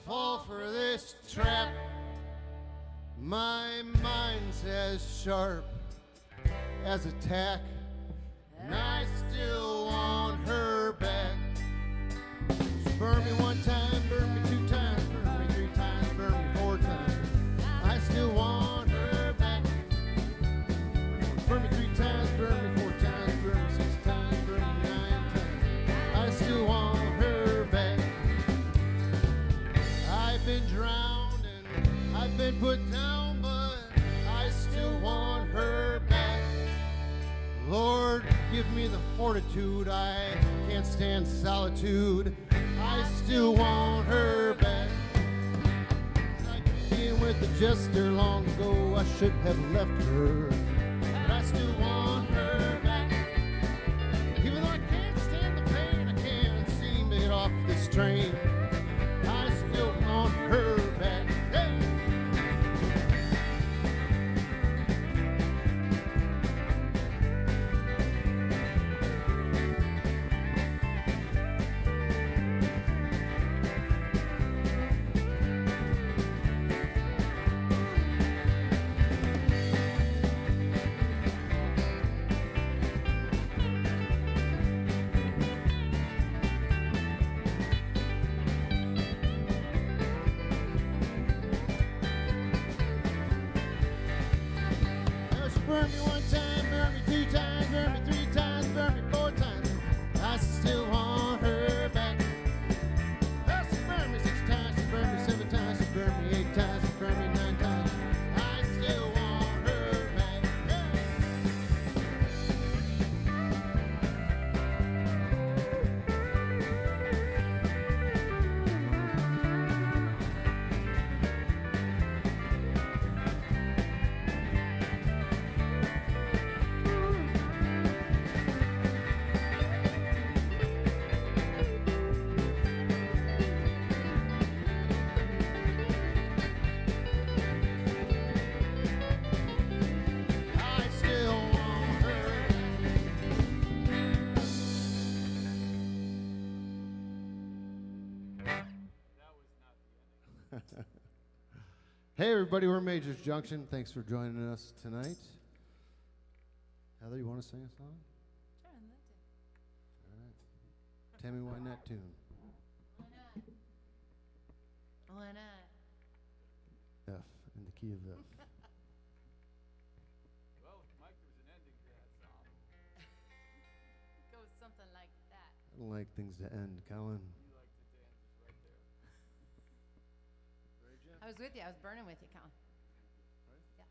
fall for this trap. My mind's as sharp as a tack, and I still want her back. She burned me one time, burned me two times, burned me three times, burned me four times. I still want her back. Burned me three times, burned me four times, burned me six times, burned me nine times. I still want her back. I've been drowned and I've been put down, but I still want her back. Lord, give me the fortitude. I can't stand solitude. I still want her back. Like being with the jester long ago, I should have left her, but I still want her back. Even though I can't stand the pain, I can't seem to get off this train. I still want her back. Hey! Burn me one time, burn me two times, burn me three times, burn me four times. I still want her back. Well, she burned me six times, she burned me seven times, she burned me eight times, she burned me nine times. I still want her back. I still want her. Hey everybody, we're Majors Junction. Thanks for joining us tonight. Heather, you want to sing a song? Sure, I'd love to. All right. Tell me why that tune. Why not? Why not? F, in the key of F. Well, Mike, there's an ending to that song. It goes something like that. I don't like things to end, Colin. You like to dance just right there. Very gentle. I was with you. I was burning with you, Colin. Yeah.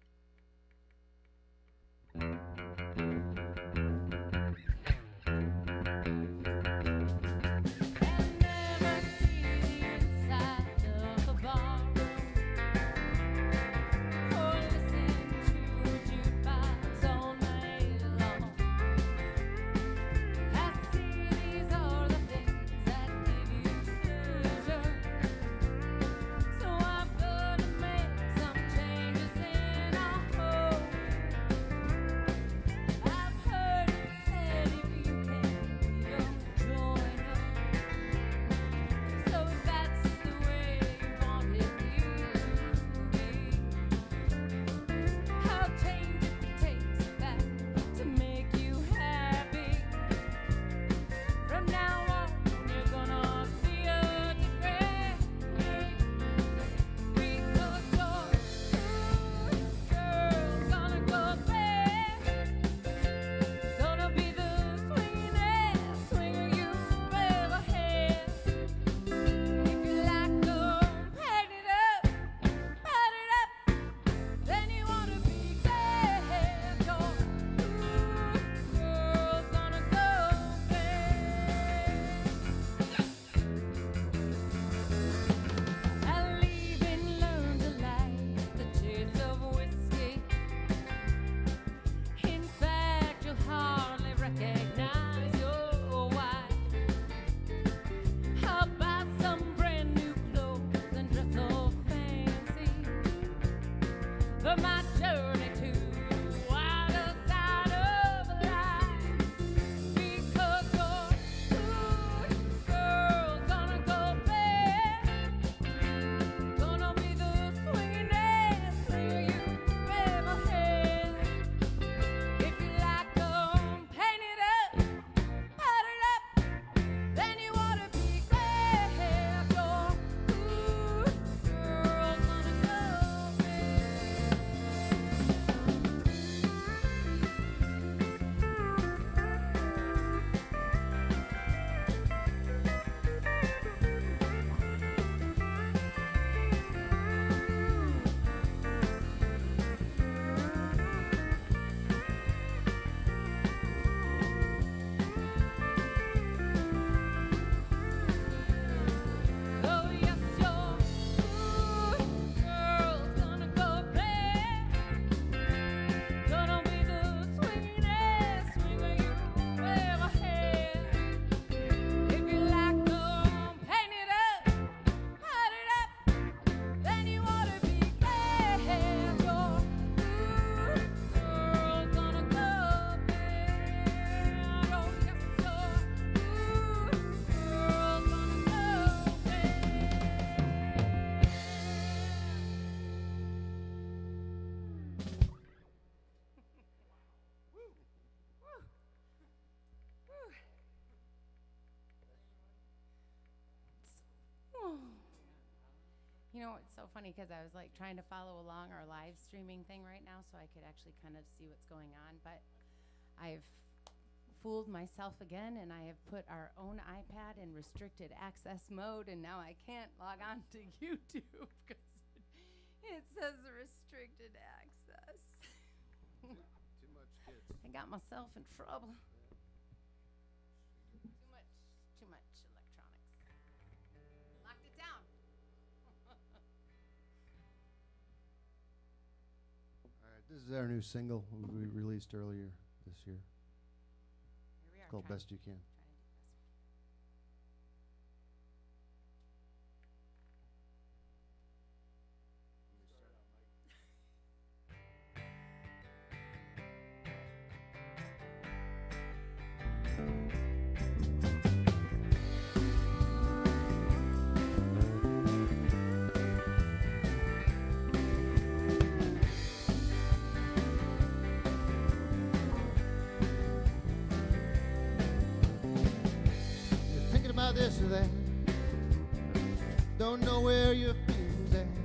And never see the inside of a barroom, or listen to a jukebox all night long. I see these are the things that give you pleasure, so I'm gonna make some changes in our home. know, it's so funny because I was like trying to follow along our live streaming thing right now so I could actually kind of see what's going on. But I've fooled myself again, and I have put our own iPad in restricted access mode, and now I can't log on to YouTube because it says restricted access. Too much kids. I got myself in trouble. Too much electronics. Locked it down. All right, this is our new single we released earlier this year. Here we are. It's called Best You Can. Trying to do best we can. You're thinking about this or that. Don't know where your feelings at.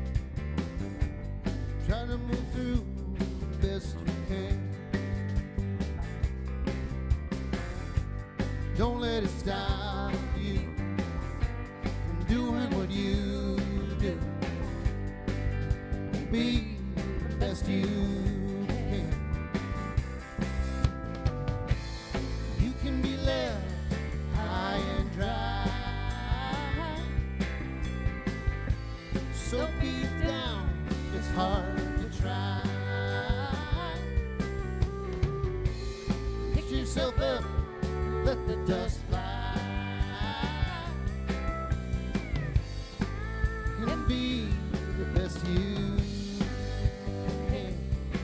Trying to move through the best you can. Don't let it stop you from doing what you do. Be the best you can. You can be left high and dry. So deep down, it's hard to try. Pick yourself up, let the dust fly, and be the best you can.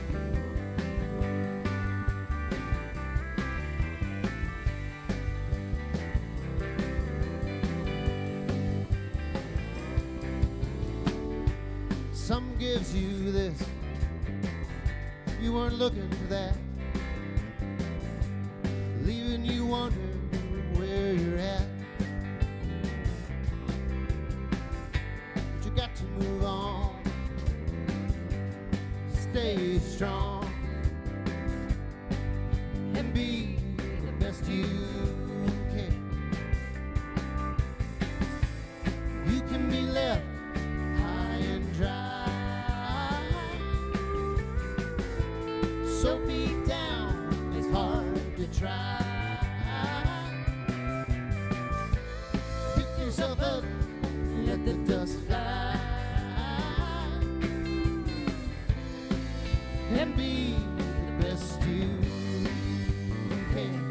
Some gives you this, you weren't looking for that, leaving you wondering where you're at. But you got to move on, stay strong, and be the best you can. You can be left high and dry. So deep down, it's hard to try. Pick yourself up, let the dust fly, and be the best you can.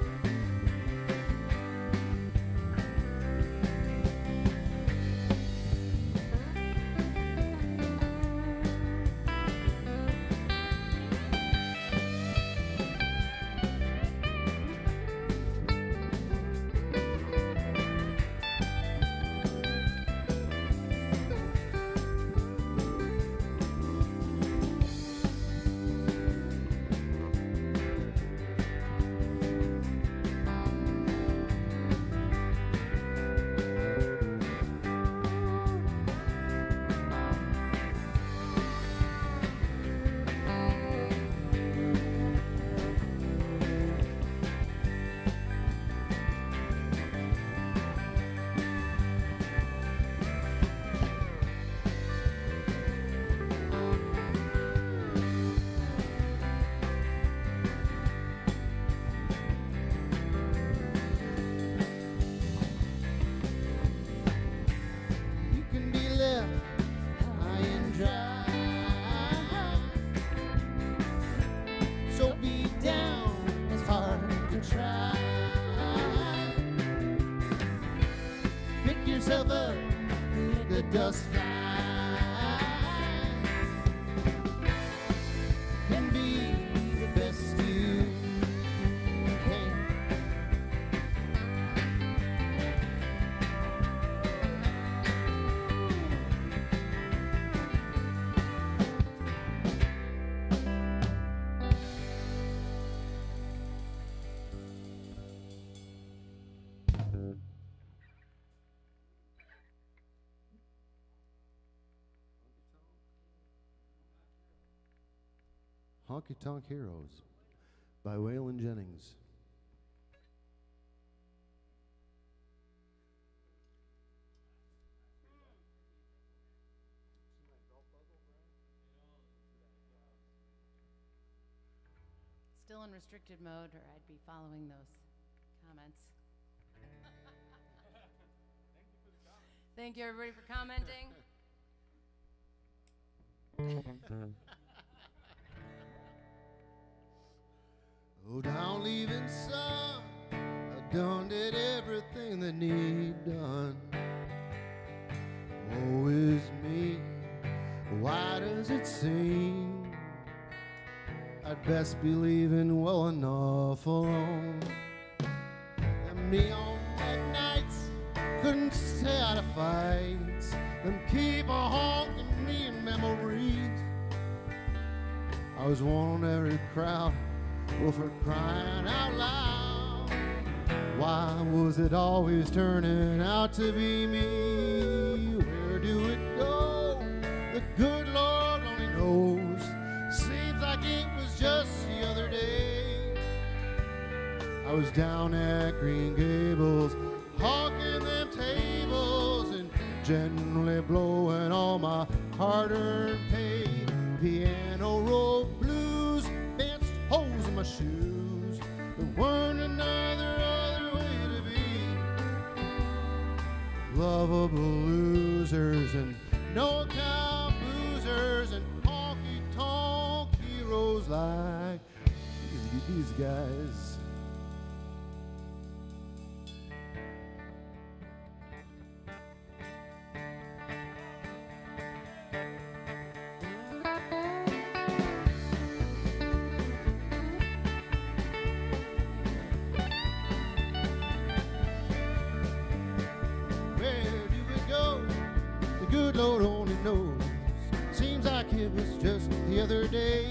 You can be left high and dry. So be down, it's hard to try. Pick yourself up, let the dust fly, and be the best you can. Honky Tonk Heroes by Waylon Jennings. Still in restricted mode, or I'd be following those comments. Thank you, everybody, for commenting. Oh, down leaving son, I done did everything that need done. Woe is me, why does it seem I'd best be leaving well enough alone? And me on black nights couldn't stay out of fights and keep a haunting me in memories. I was one on every crowd, well, for crying out loud. Why was it always turning out to be me? Where do it go? The good Lord only knows. Seems like it was just the other day. I was down at Green Gables, hawking them tables and gently blowing all my hard-earned pay. Piano roll blues, danced holes in my shoes. There weren't another other way to be. Lovable losers and no account boozers and honky-tonk heroes like these guys. Lord only knows. Seems like it was just the other day.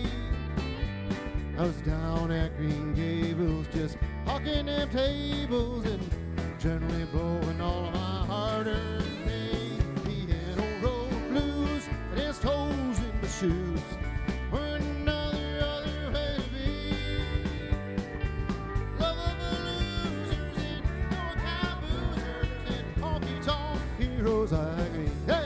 I was down at Green Gables just hawking them tables and generally blowing all my hard-earned pay. Piano roll blues and his toes in the shoes. Weren't another other way to be. Lovable losers and no account boozers and honky-tonk heroes like me. Hey!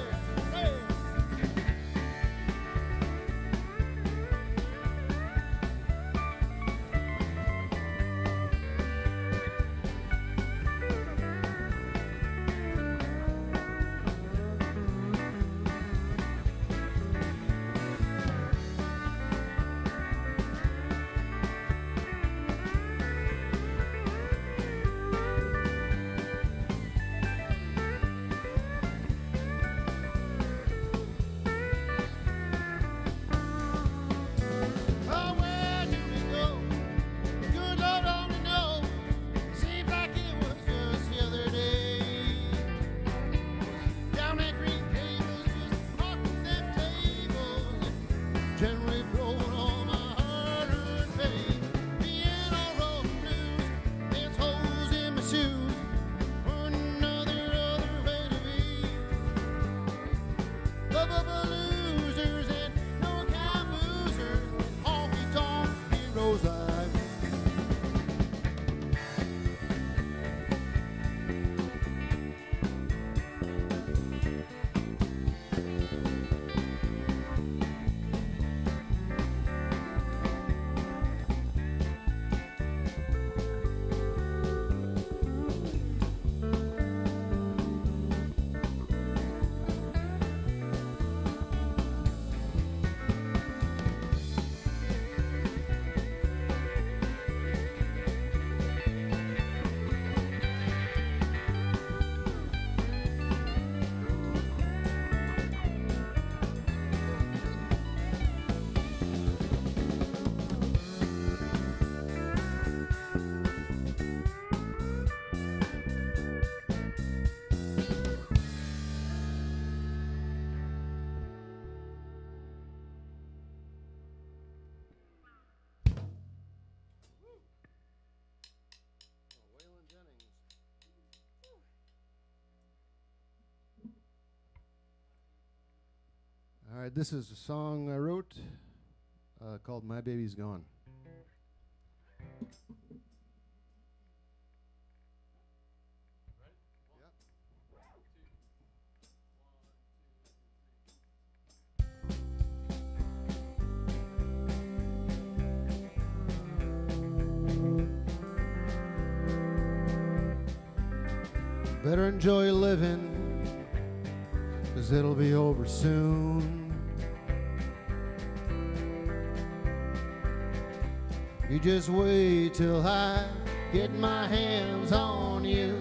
All right, this is a song I wrote called My Baby's Gone. Better enjoy living, 'cause it'll be over soon. You just wait till I get my hands on you.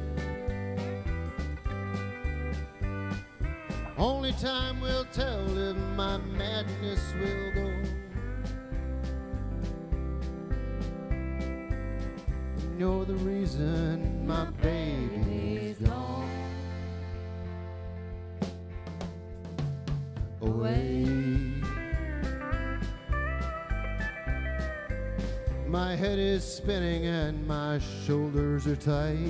Only time will tell if my madness will go. And you're the reason my baby's gone away. My head is spinning and my shoulders are tight.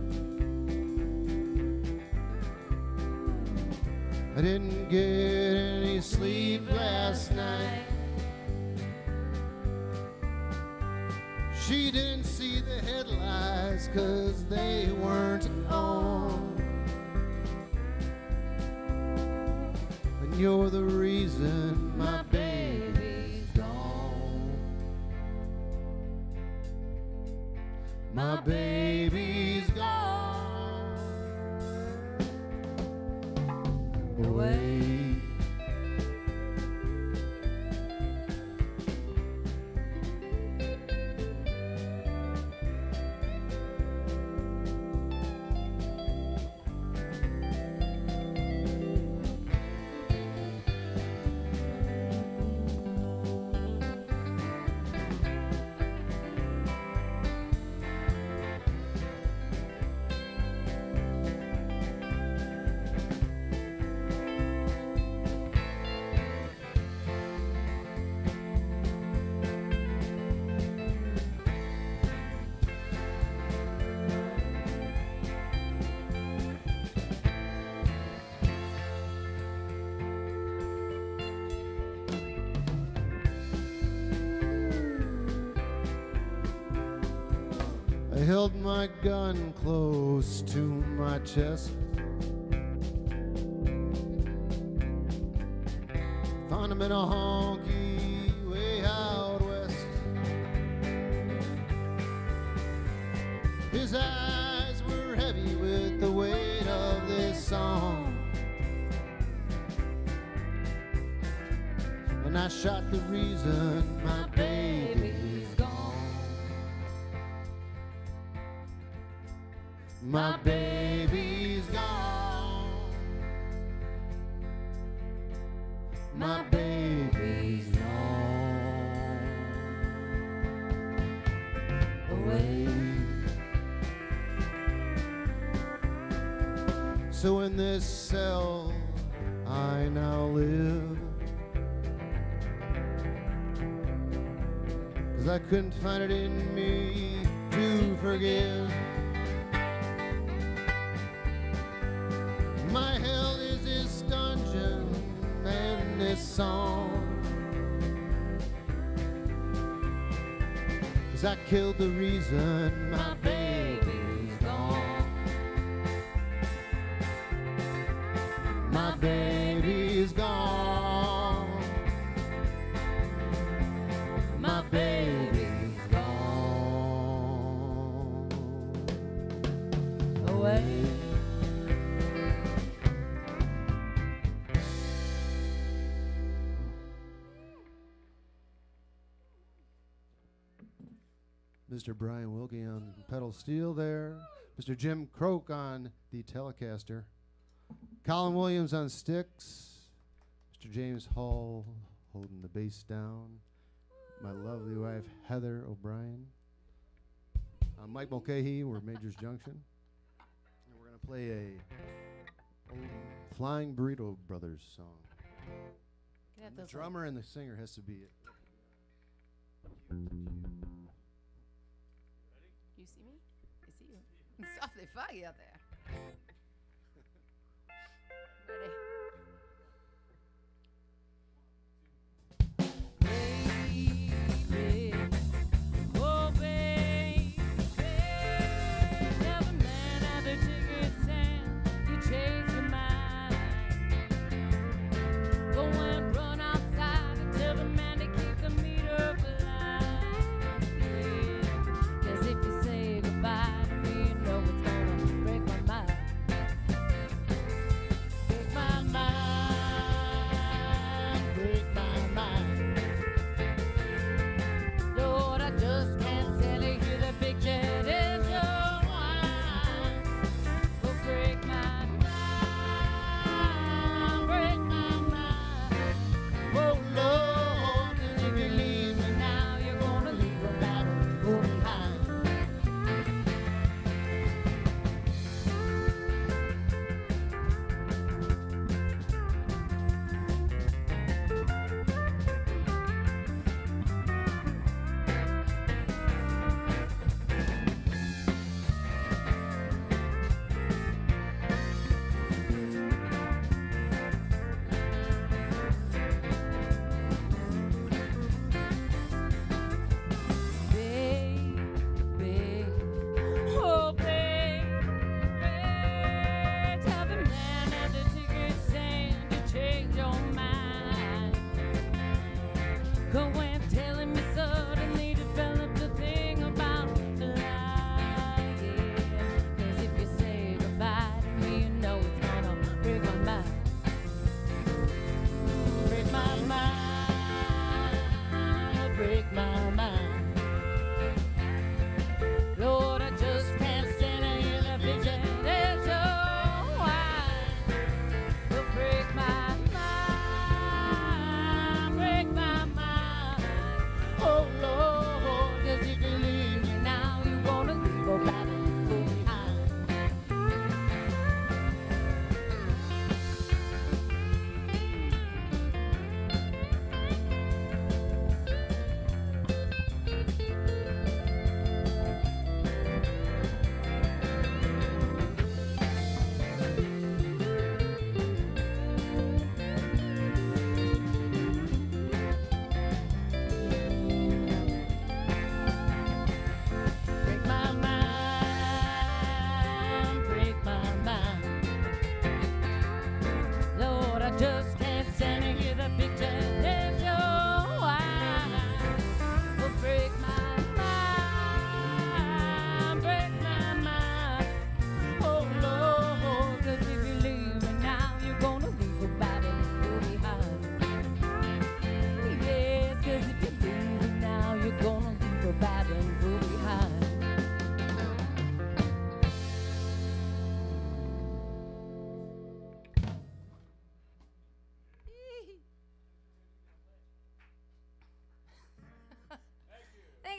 I didn't get any sleep last night. She didn't see the headlights 'cause they weren't on. And you're the reason my baby's gone. My baby's gone away. I held my gun close to my chest. Found him in a honky way out west. His eyes were heavy with the weight of this song. And I shot the reason my baby's gone. My baby's gone. My baby's gone away. So in this cell I now live, 'cause I couldn't find it in me to forgive. My hell is this dungeon and this song, 'cause I killed the reason my baby's gone. My baby's gone. My baby's gone away. Mr. Brian Wilke on pedal steel there. Mr. Jim Croke on the Telecaster. Colin Williams on sticks. Mr. James Hall holding the bass down. My lovely wife, Heather O'Brien. I'm Mike Mulcahy. We're Majors Junction. And we're going to play a old Flying Burrito Brothers song. And the drummer and the singer has to be it. You see me? I see you. It's awfully foggy out there. Ready?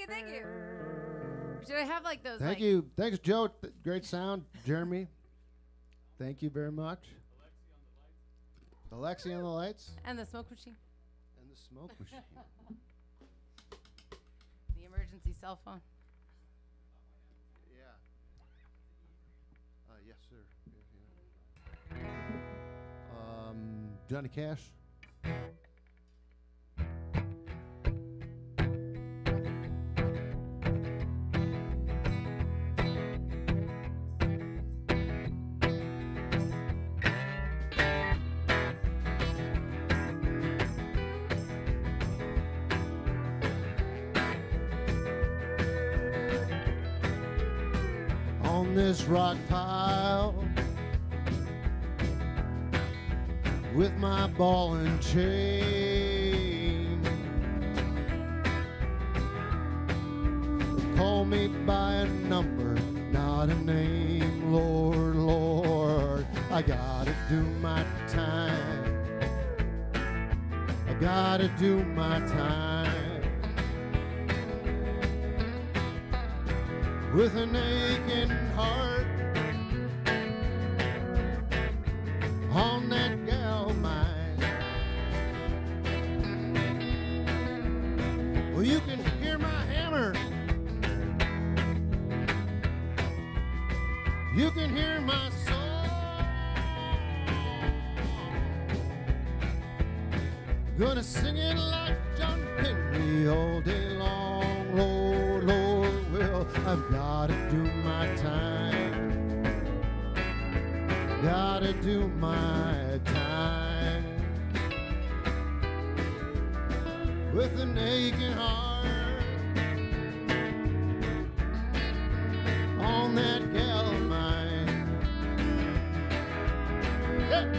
thank you. Should I have like those? Thank like, you. Thanks, Joe. Great sound. Jeremy. Thank you very much. Alexi on the lights. And the smoke machine. And the smoke machine. The emergency cell phone. Yeah. Yes, sir. Yeah. Johnny Cash. On this rock pile with my ball and chain, call me by a number, not a name. Lord, Lord, I gotta do my time. I gotta do my time. With an aching heart on that gal of mine. Well, you can hear my hammer. You can hear my soul. Gonna sing it like John Henry all day long. Lord, Lord, well, I've gotta do my time. Gotta do my time. With an aching heart on that gal of mine. Yeah.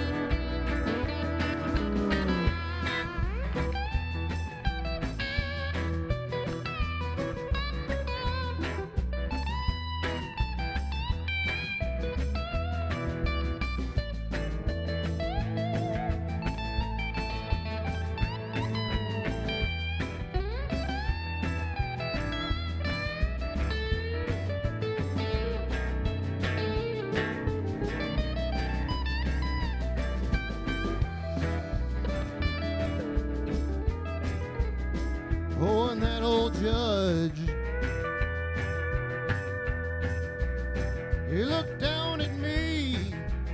Oh, and that old judge, he looked down at me,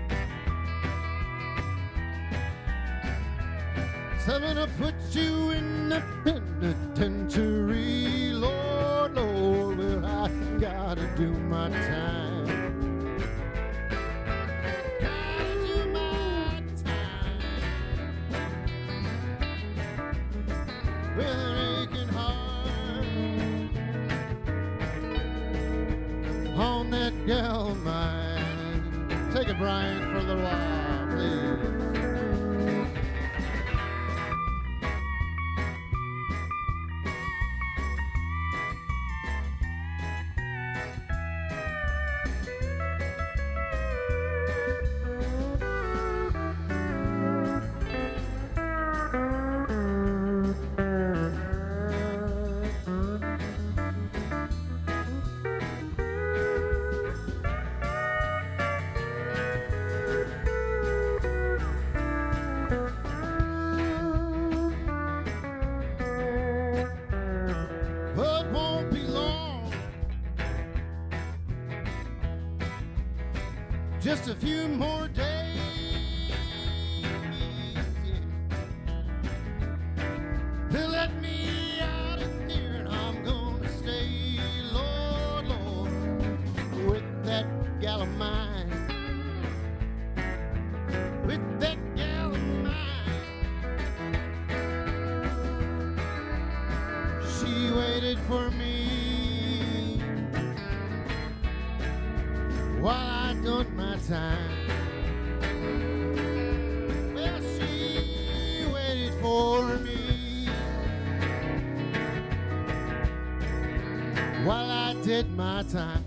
said, I'm gonna put you in the penitentiary. Lord, Lord, well, I gotta do my time. Gotta do my time. With an aching heart on that gal of mine. Take it, Brian, for a little while, please. But won't be long, just a few more days. They'll let me out of here and I'm gonna stay, Lord, Lord, with that gal of mine. With that gal of mine. She waited for me while I done my time. Well, she waited for me while I did my time.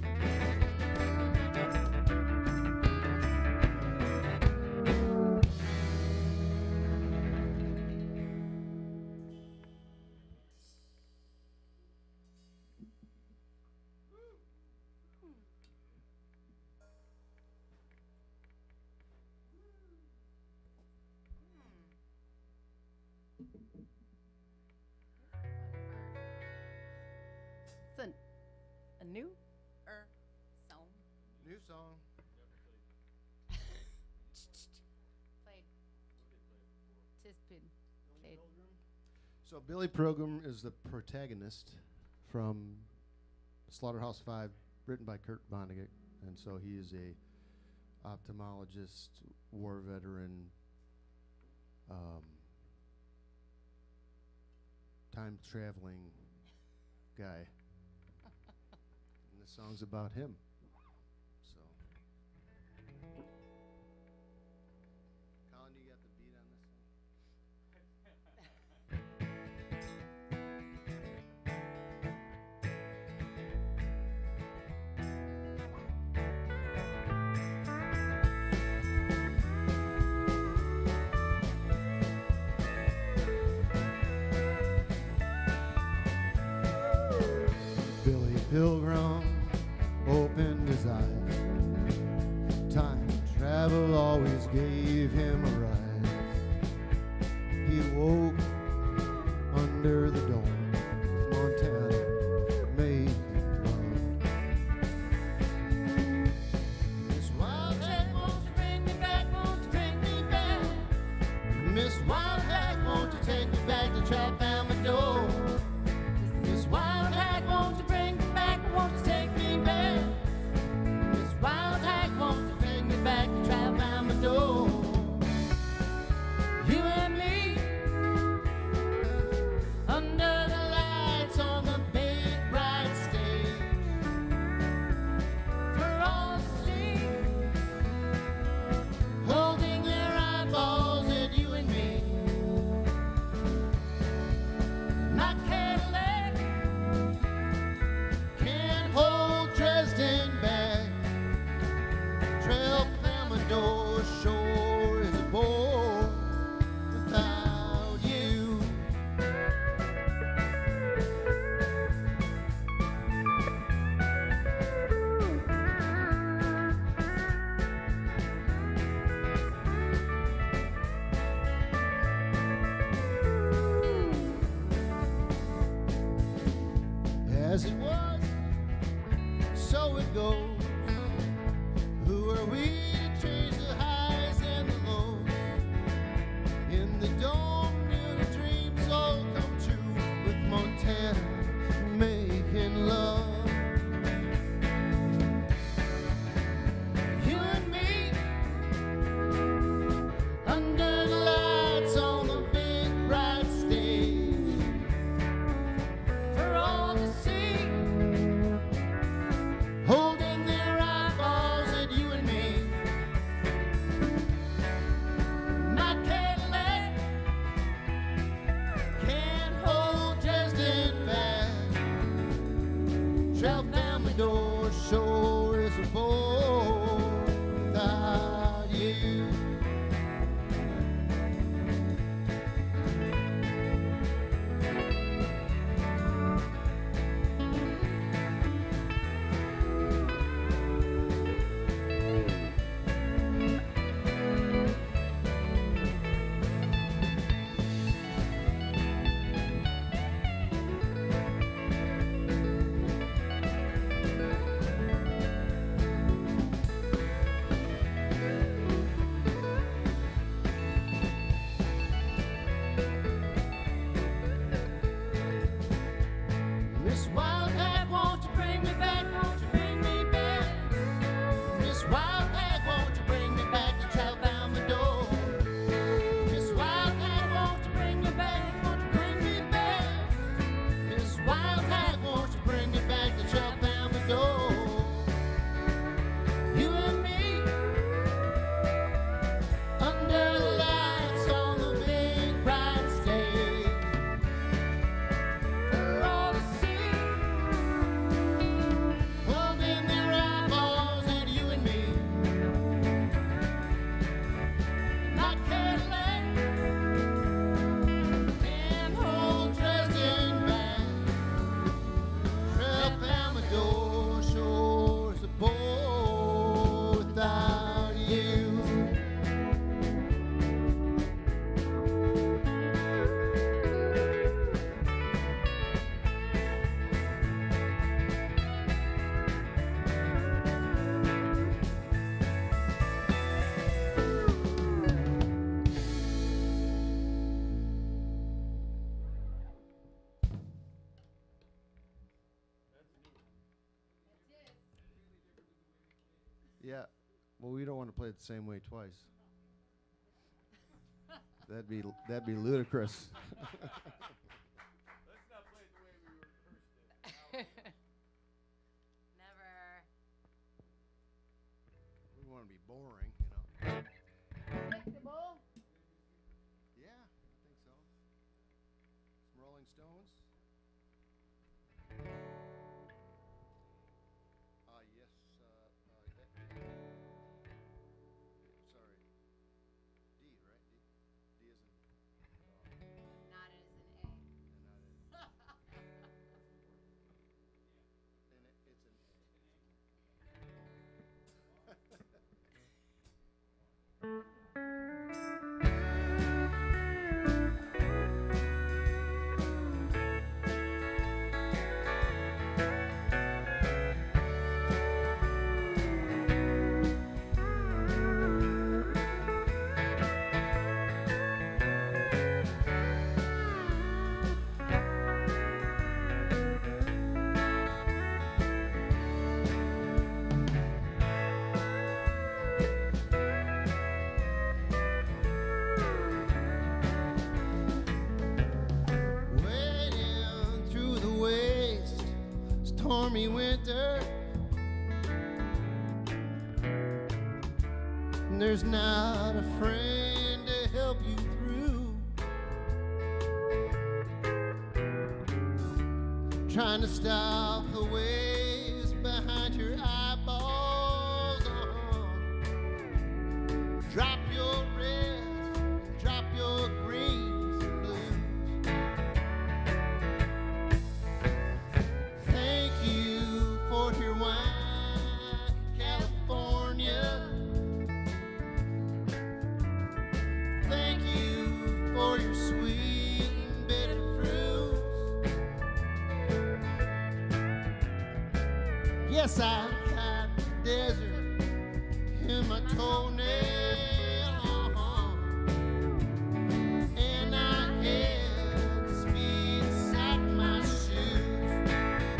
It's a new song. New song. Played. Tispin. Played. So Billy Pilgrim is the protagonist from Slaughterhouse-Five, written by Kurt Vonnegut, and so he is a ophthalmologist, war veteran, time traveling guy. And the song's about him. So, Colin, you got the beat on this one? Billy Pilgrim opened his eyes. Time travel always gave him a rise. He woke under the dome of Montana, made love. Miss Wildcat, won't you bring me back? Won't you bring me back? Miss Wildcat, won't you take me back to Trout down my door? Miss Wildcat, won't you bring me back? Won't you take me back? Miss Wildcat, won't you bring me back to Trout down my door? You and me under the lights on the big bright stage for all to see, holding their eyeballs at you and me. My Cadillac can't hold Dresden back. Trail Amador sure is a bore without you. As it was, so it goes. Who are we to change the highs and the lows? In the dome, near the dreams all come true with Montana making love. You and me under the lights on the big bright stage for all to see, holding their eyeballs at you and me. My Cadillac can't hold Dresden back. Trout down my door sure is a bore without you. Yeah. Well, we don't want to play it the same way twice. That'd be ludicrous. Let's not play it the way we rehearsed it. Never. We want to be boring, you know. Predictable. Yeah, I think so. Some Rolling Stones. Yes. Sorry. D, right? D is in. Not as an A. And it's an wading through the waste, stormy winter. And there's not a friend to help you through. Trying to stop the waves behind your eyeballs. Drop your reds, drop your greens and blues. Thank you for your wine, California. Thank you for your sweet and bitter fruits. Yes, I've got the desert in my toenail. And I had the speed inside my shoes.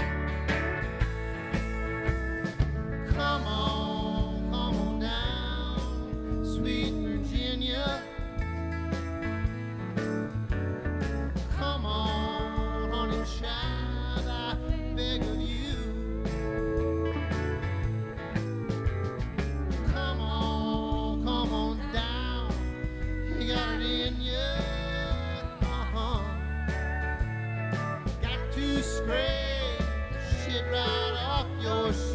Come on down, sweet Virginia. Come on, honey child, I beg of you. Come on down. You got it in you. Got to scrape the shit right off your shoes.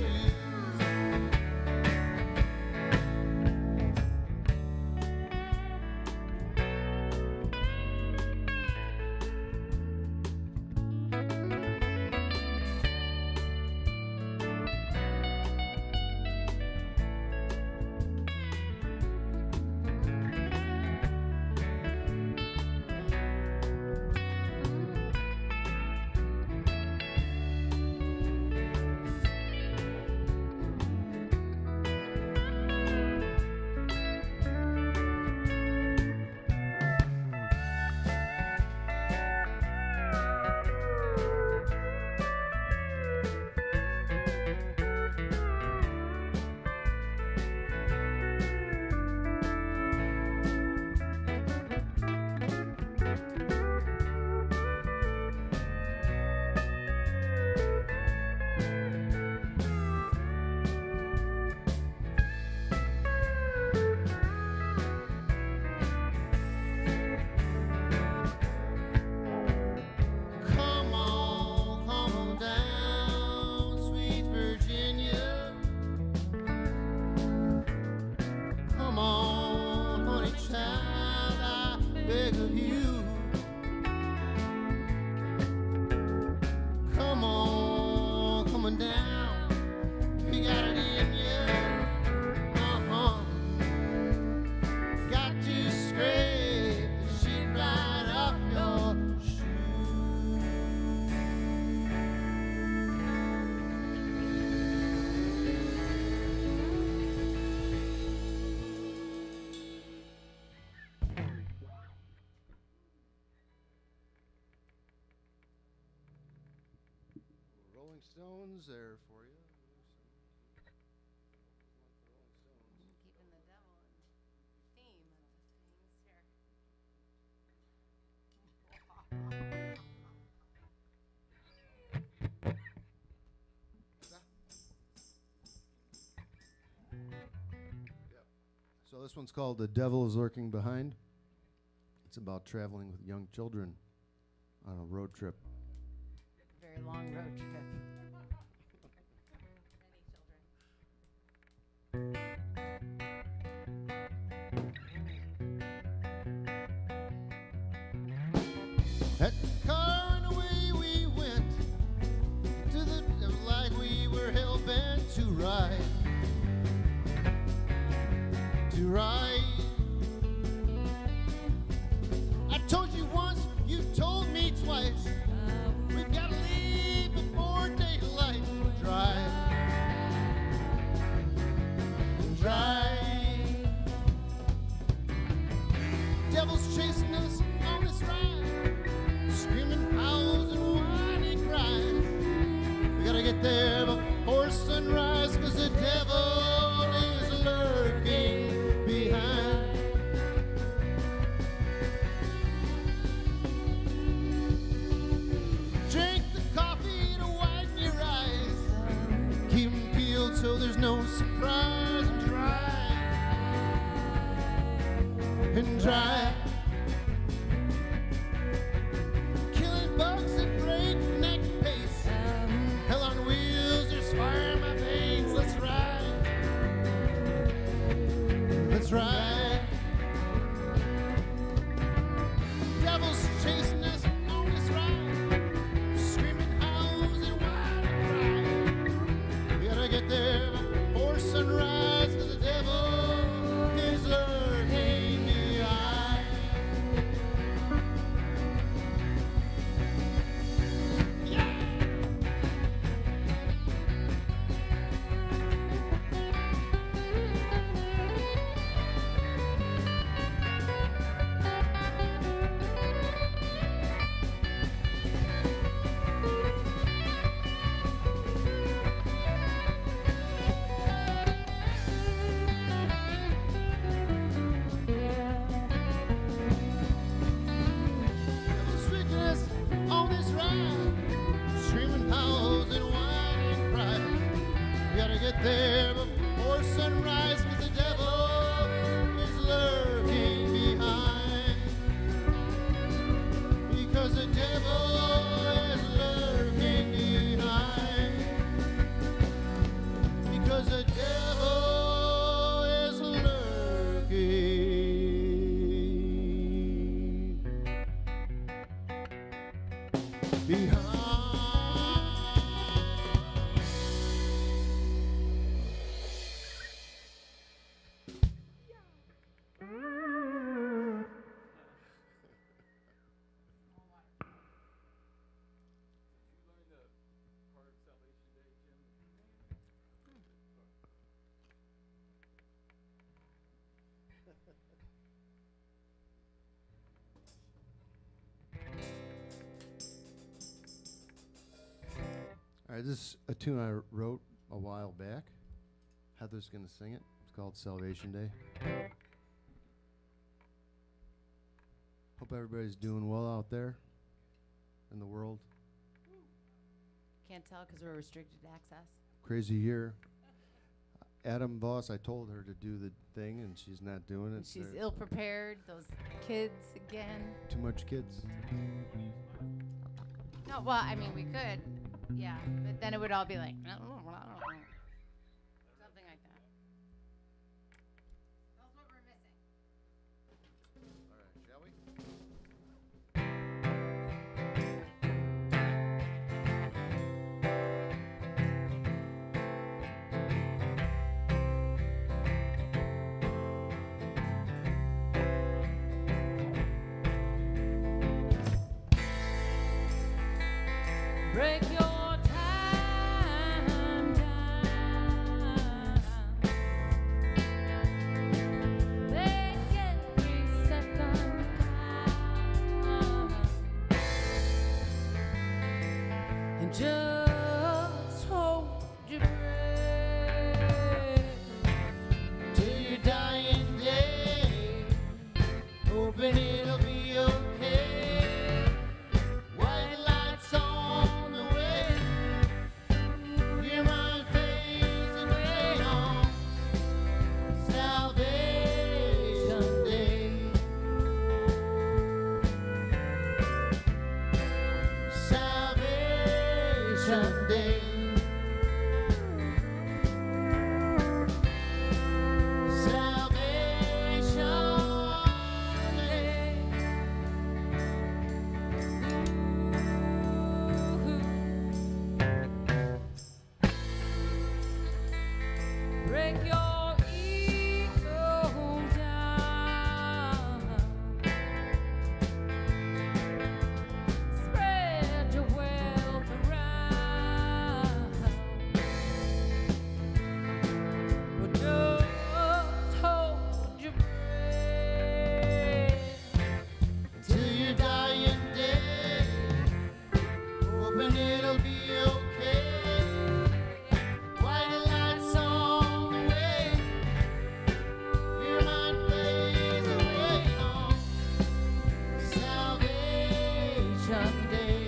Come on down, sweet Virginia. Come on, honey child, I beg of you. Come on down. You got it in you. Got to scrape the shit right off your shoes. Rolling Stones there for you. So this one's called The Devil is Lurking Behind. It's about traveling with young children on a road trip. Very long road trip. At the car and away we went to the like we were hell bent to ride. To ride. I told you once, you told me twice. We've got to leave before daylight. Drive. Drive. Devil's chasing us on this ride. Screaming howls and whining cries. We gotta get there before sunrise, 'cause the devil is lurking behind. Drink the coffee to whiten your eyes. Keep them peeled so there's no surprise. And drive. And drive. Killing bugs at breakneck pace. Hell on wheels, there's fire in my veins. Let's ride. Let's ride. Devil's chasing us on this ride. Screaming howls and whining cries. We gotta get there before sunrise, 'cause the devil is lurking behind. Yeah! Devil's tricking us on this ride. Screaming howls and whining cries. We gotta get there before sunrise, 'cause the devil is lurking behind. Because the devil is lurking behind. Because the devil is lurking behind. All right, this is a tune I wrote a while back. Heather's going to sing it. It's called Salvation Day. Hope everybody's doing well out there in the world. Can't tell because we're restricted access. Crazy year. Adam Voss, I told her to do the thing, and she's not doing it. And she's There- ill prepared. Those kids again. Too much kids. No, well, I mean, we could. Yeah, but then it would all be like, something like that. That's what we're missing. All right, shall we? Break your time. break your ego down. Spread your wealth around. But just hold your breath Till your dying day, hoping it'll be okay. White lights on the way, your mind plays away on Salvation Day.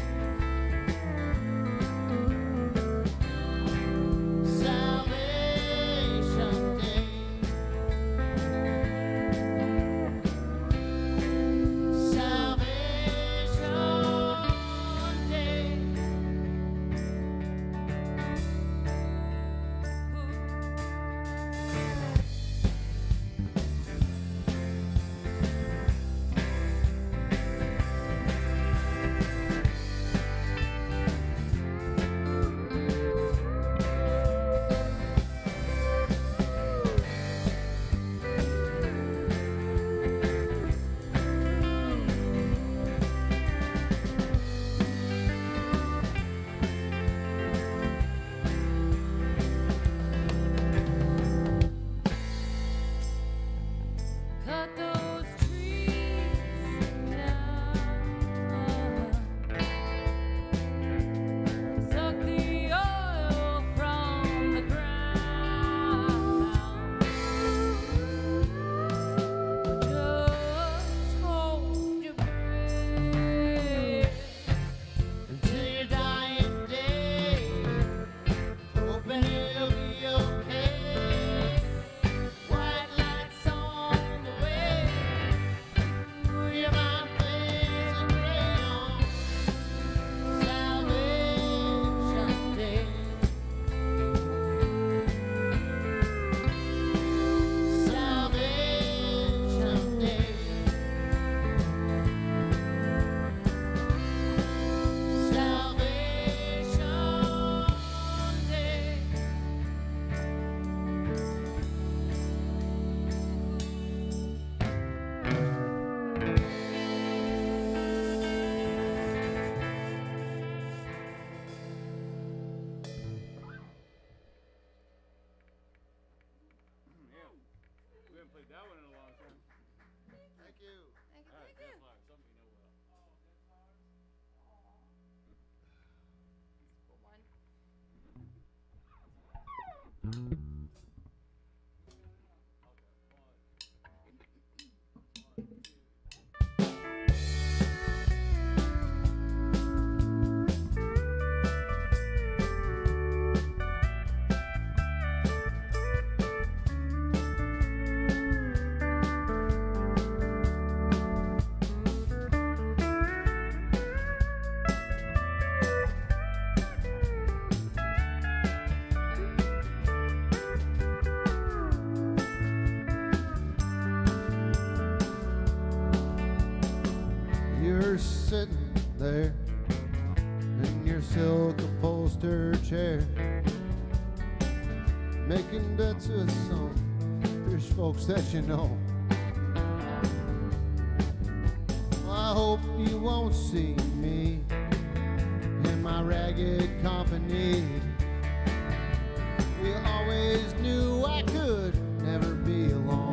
Salvation Day. Salvation Day. Cut those trees down. Suck the oil from the ground. Just hold your breath. Until your dying day, hoping it'll be okay. White lights on the way, your mind plays a gray on Salvation Day. Salvation Day. Salvation Day. Yeah. We haven't played that one in a long time. Thank you. All right, that's fine. Something you know well. You're sitting there in your silk upholstered chair, making bets with some fierce folks that you know. Well, I hope you won't see me in my ragged company. We always knew I could never be alone.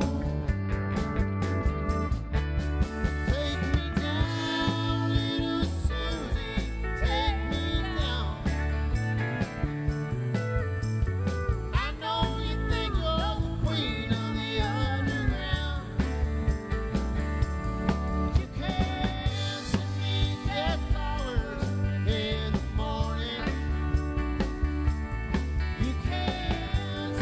Take me down, little Susie, take me down. I know you think you're the queen of the underground. You can send me dead flowers in the morning. You can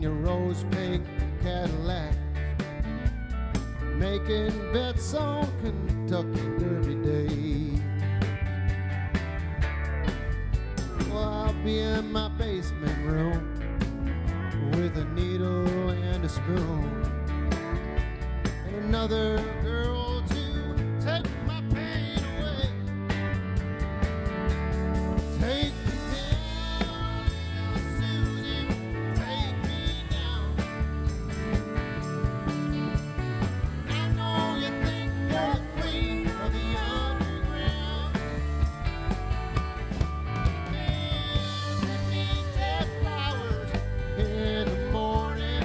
in your rose pink Cadillac, making bets on Kentucky Derby Day. Well, I'll be in my basement room with a needle and a spoon, and another girl to take my pain away. Take me down, Susie, take me down. I know you think you're the queen of the underground. Send me dead flowers in the morning.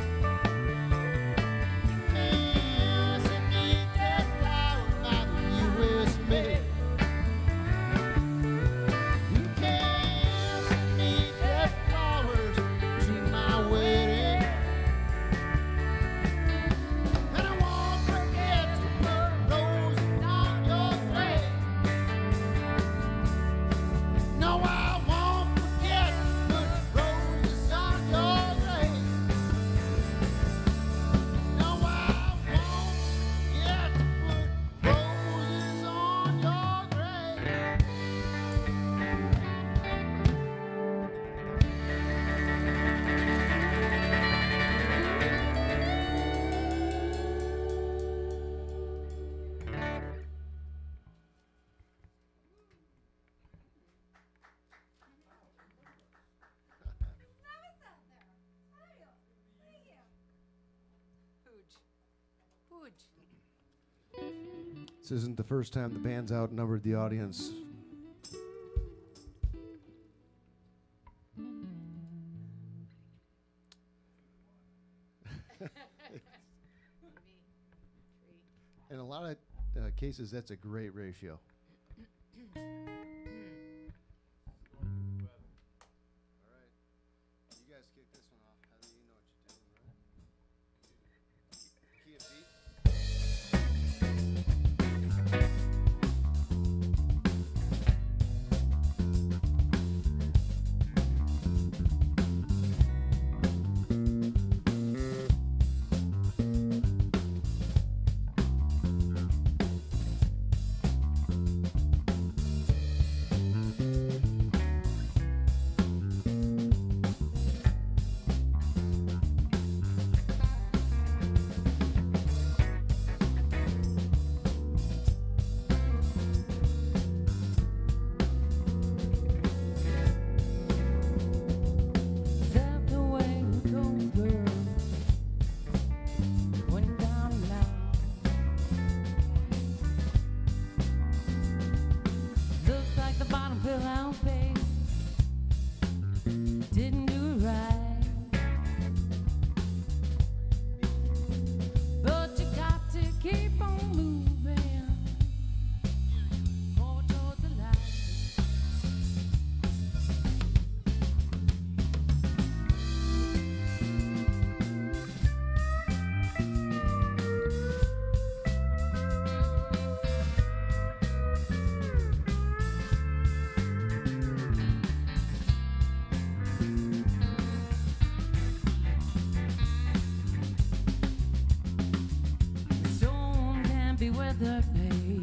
Send me dead flowers by the U.S. Mint. You can send me dead flowers to my wedding, and I won't forget to put roses on your grave. No, I won't forget to put roses on your grave. No, I won't forget to put roses on your grave. Hooge. This isn't the first time the band's outnumbered the audience. In a lot of cases, that's a great ratio. All right. You guys kick this one off. Heather, you know what you're doing, right? Key of beat. Is that the way it goes, girl? When down and out. Looks like the bottom fell out, babe. Didn't do it right. But you got to keep on moving forward towards the light. The storm can be weathered, babe.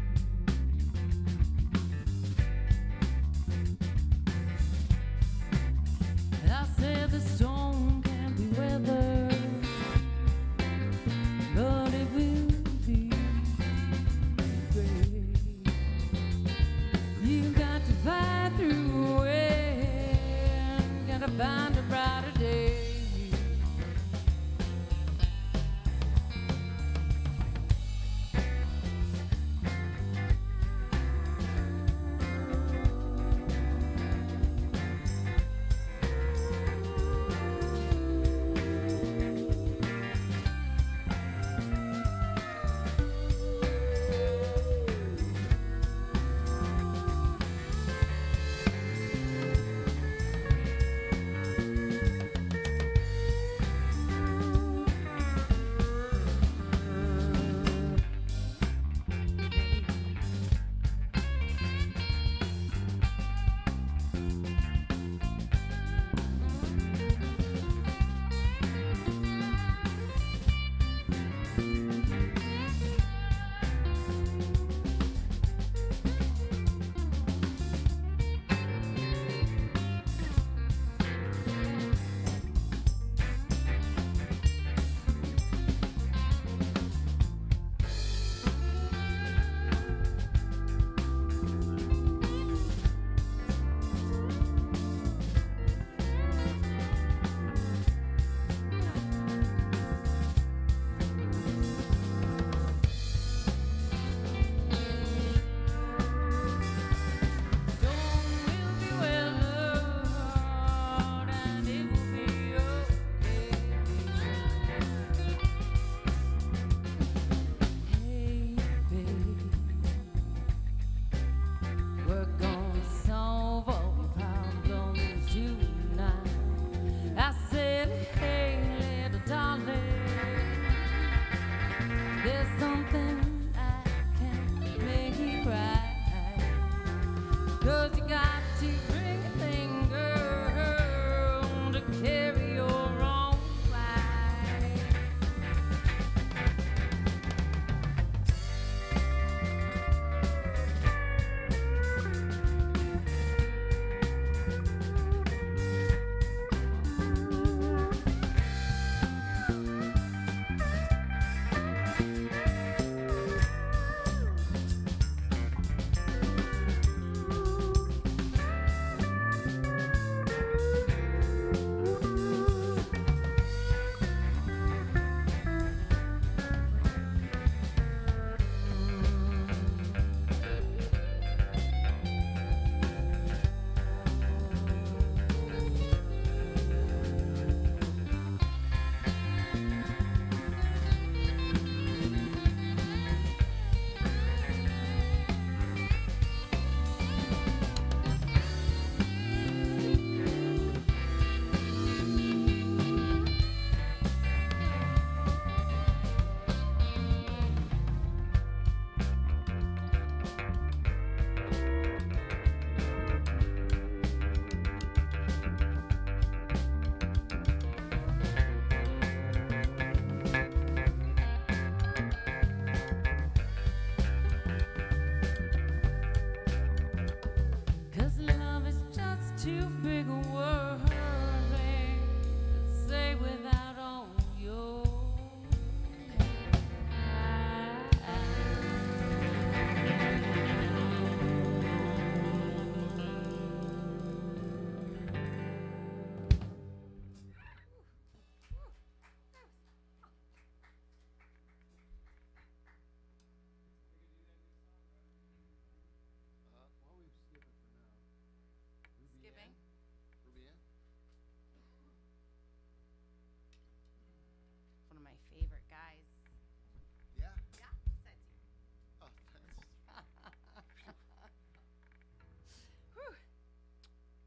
I said the storm can be weathered, but it will be great. You got to fight through it, gotta find a brighter day.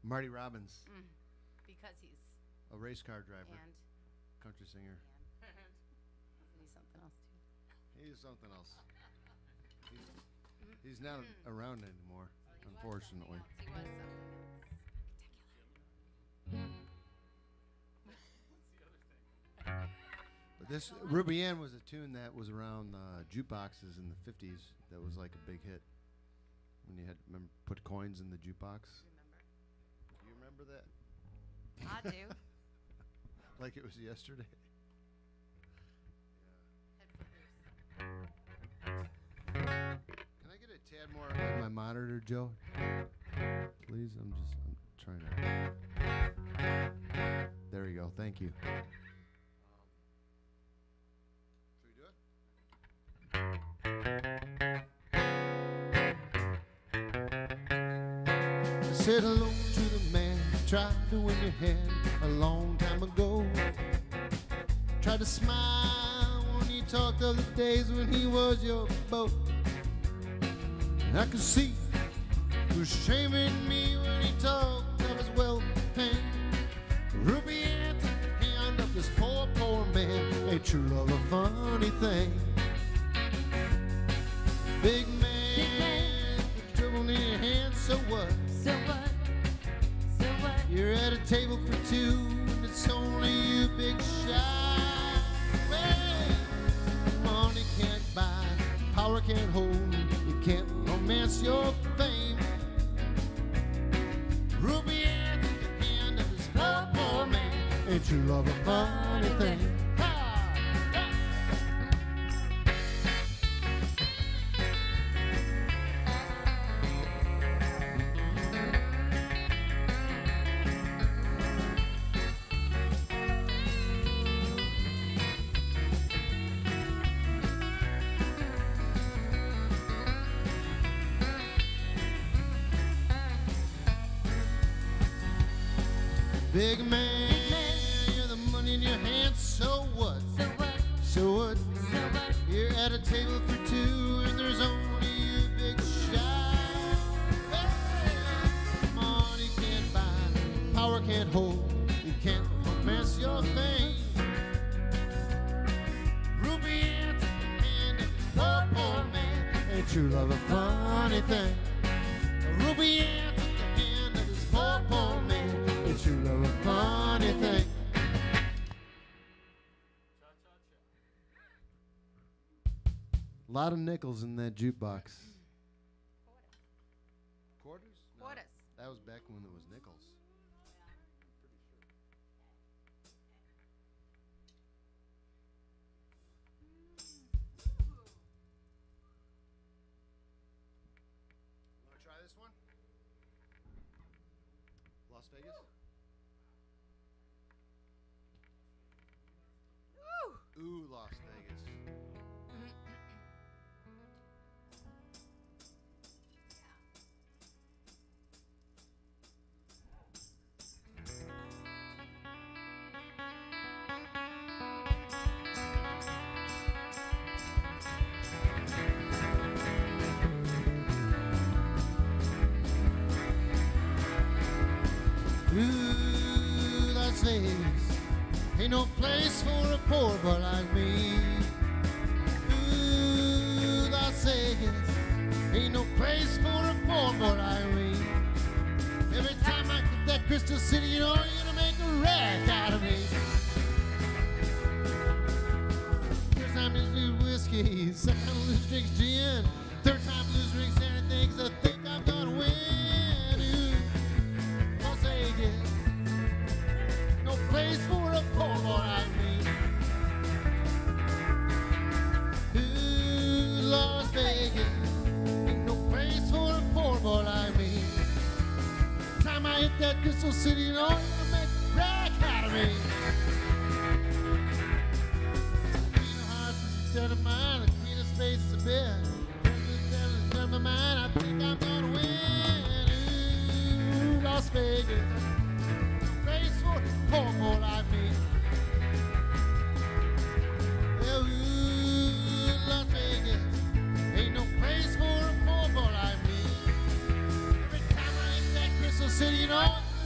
Marty Robbins, Because he's a race car driver, and country singer. isn't he something else too? He's something else. He's not around anymore, unfortunately. He was something else. But this Ruby Ann was a tune that was around jukeboxes in the 50s. That was like a big hit when you had put coins in the jukebox. Do you remember that? I do. Like it was yesterday. Can I get a tad more on my monitor, Joe? Please, I'm trying to. There we go. Thank you. Should we do it? I said hello to the man who tried to win your hand a long time ago. Tried to smile when he talked of the days when he was your beau. And I could see he was shaming me when he talked of his well-paying. Ruby Ann took the hand of this poor, poor man. Ain't true love a funny thing? Big man, put trouble in your hand, so what? So what? So what? You're at a table for two, and it's only you, big shot. Well, money can't buy, power can't hold, you can't romance your fame. Ruby Ann took the hand of this poor, poor man. Ain't true love a funny thing? Big man, you're the money in your hand, so what? So what? So what? So what? You're at a table for two, and there's only you, big shot. Hey, money can't buy, power can't hold, you can't romance your fame. Ruby Ann took the hand of this poor, poor man. Ain't true love a funny thing? Ruby Ann took the hand of this poor, poor man. Ain't true love a funny thing? A lot of nickels in that jukebox. Quarters? No, Quarters. that was back when it was nickels. Want to try this one? Las Vegas? Ooh, Las Vegas. Ooh, Las Vegas, ain't no place for a poor boy like me. Ooh, Las Vegas, ain't no place for a poor boy like me. Every time I get that Crystal City, you know you're gonna make a wreck out of me. First time to lose whiskey, second time to lose drinks gin, third time to lose drinks anything, 'cause I think I'm gonna win. Ooh, Las Vegas, no place for a poor boy like me. Ooh, Las Vegas, ain't no place for a poor boy like me. Time I hit that Crystal City, you know you're gonna make a wreck out of me. Queen of Hearts is a dead of mine, the Queen of Spades is a bit. Of my mind, I think I'm gonna win. Ooh, Las Vegas, place for a poor boy like me. Ooh, Las Vegas, ain't no place for a poor boy like me. Every time I hit that Crystal City, you know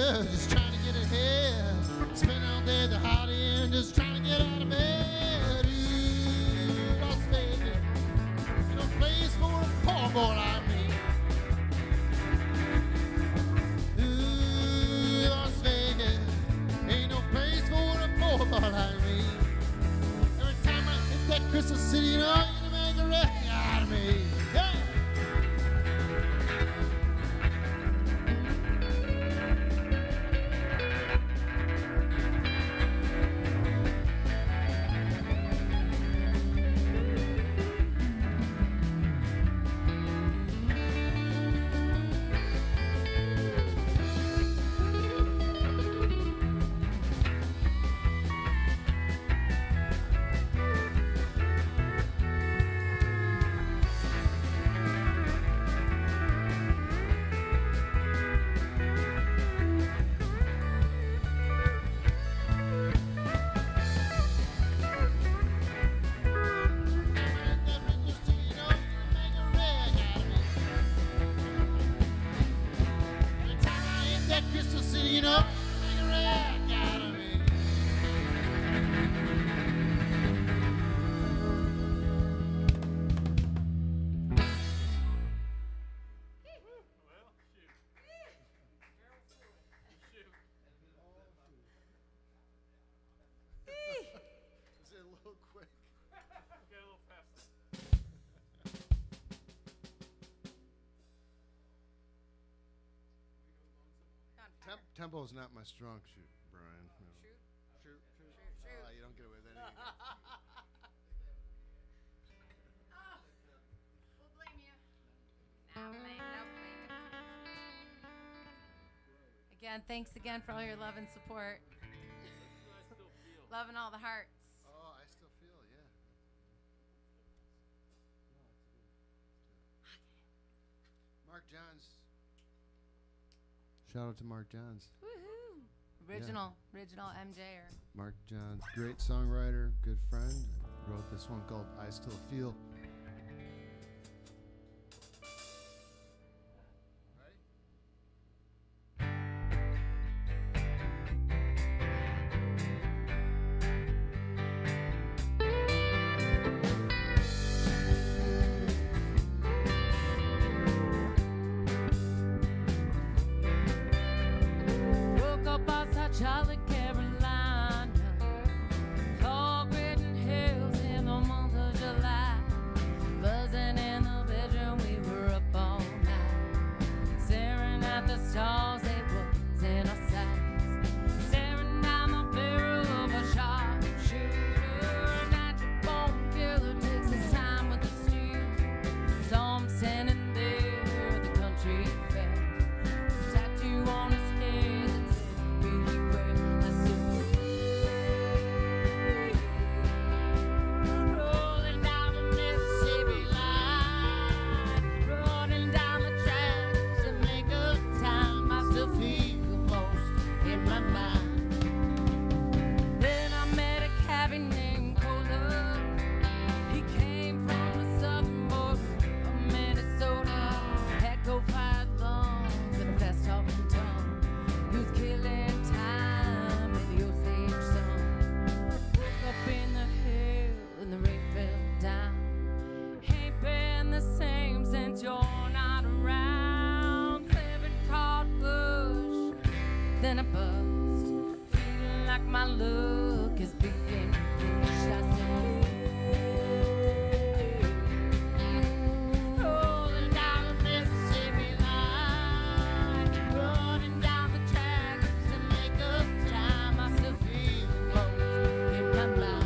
just trying to get ahead. Spend all day at the hot end, just trying to get out of bed. Ooh, Las Vegas, ain't no place for a poor boy like me. Ooh, Las Vegas, ain't no place for a poor boy like me. Every time I hit that Crystal City, you know, you're gonna make a wreck out of me. Yeah. Tempo is not my strong suit, Brian. No. Shoot. You don't get away with that. We'll blame you. No blame. Again, thanks again for all your love and support. Loving all the hearts. Oh, I still feel, yeah. Mark Johns. Shout out to Mark Johns. Woohoo! Original MJer. Mark Johns, great songwriter, good friend. Wrote this one called I Still Feel. Charlotte, Carolina, fog-ridden hills in the month of July. Buzzing in the bedroom, we were up all night, staring at the stars, they was in our sights, staring down the barrel of a sharpshooter. A natural-born killer takes his time with the steel. Saw him standing there at the country fair, tattoo on his head that said, rolling down the Mississippi line, running down the tracks to make up time. I still feel most in my mind. Then I met a cabby named Colin. He came from the southern border of Minnesota. Had coal-fired lungs and a fast-talking tongue. He was killing time in the Osage sun. Woke up in the hill and the rain fell down. Ain't been the same since you're not around. Living caught push, then a bust. Feeling like my luck is being pushed. I said, rolling down the Mississippi line, running down the tracks to make up time. I still feel most in my mind.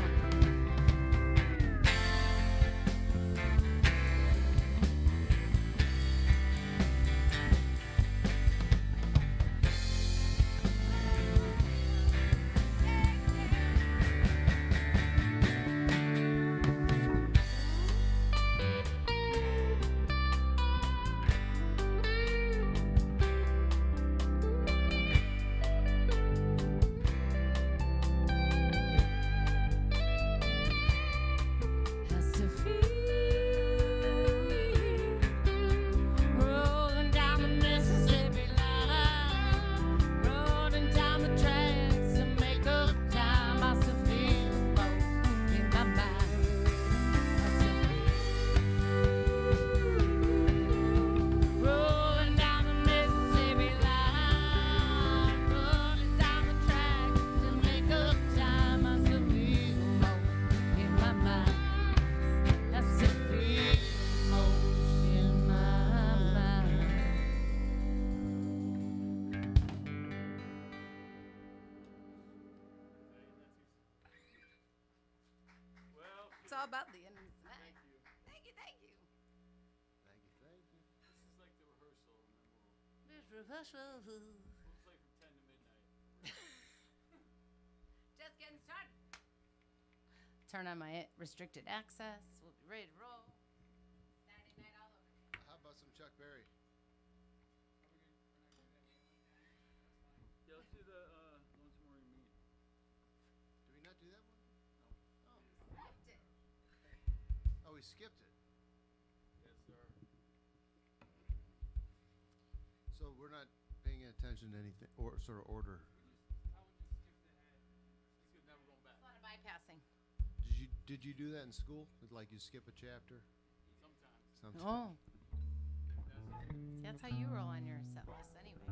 How about the end? Thank you. Thank you. Thank you. This is like the rehearsal, and then Rehearsal. we'll play from 10 to midnight. Just getting started. Turn on my restricted access. We'll be ready to roll. Saturday night all over. How about some Chuck Berry? Yeah, let's do the Once More You Meet. Did we not do that one? Skipped it. Oh, we skipped it. Yes, sir. So we're not paying attention to anything or sort of order. I would just skip the head. Skip never going back. A lot of bypassing. Did you do that in school? Like you skip a chapter? Sometimes. Oh. See, that's how you roll on your set list anyway.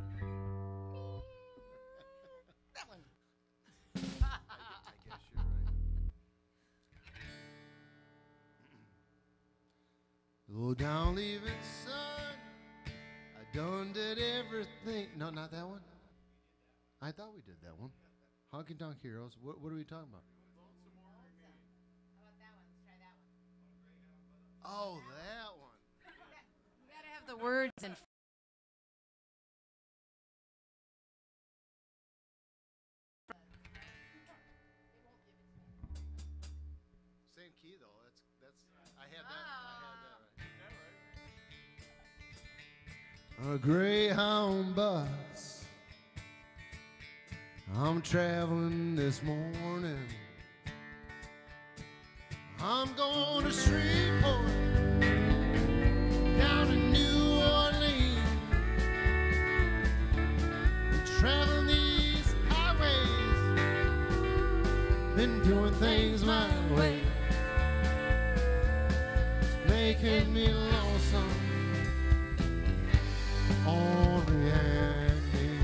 That one. I guess you're right. Low down leaving sun, I done did everything. No, not that one. I thought we did that one. Honky Tonk Heroes. What are we talking about? How about that one? Let's try that one. Oh, that one. You gotta have the words in. Same key though. That's. I had that. I had that right. Is that right? A Greyhound bus. I'm traveling this morning. I'm going to Shreveport, down to New Orleans. Traveling these highways, been doing things my way. It's making me lonesome. Oriente.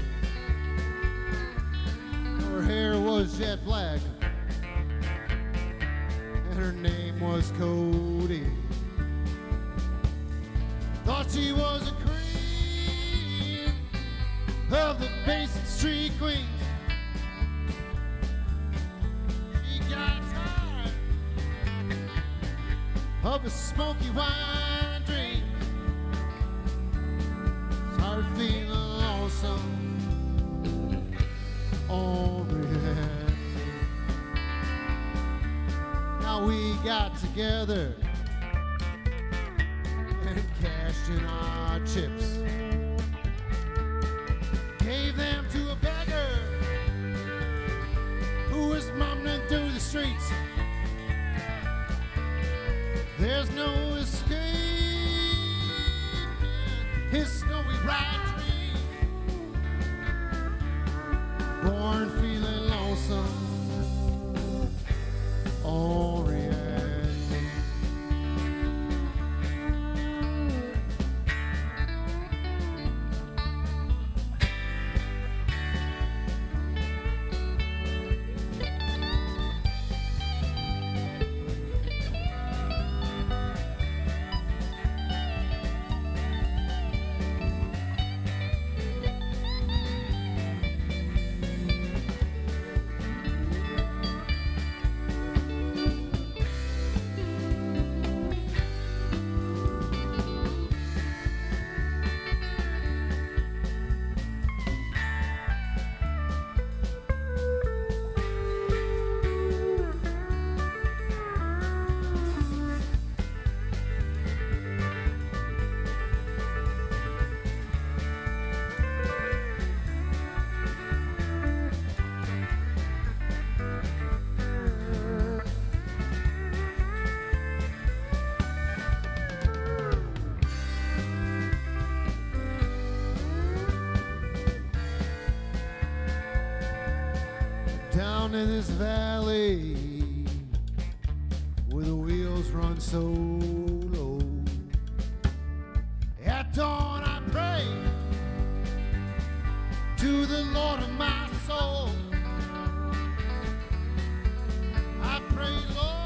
Her hair was jet black, and her name was Cody. Thought she was a queen of the basic street queens. She got tired of a smoky wine drink. Started feeling lonesome over here. Now we got together and cashed in our chips. Gave them to a beggar who was mumbling through the streets. There's no escape in his snowy bright dream. Born feeling lonesome, Oriente. Down in this valley where the wheels run so low, at dawn I pray to the Lord of my soul. I pray,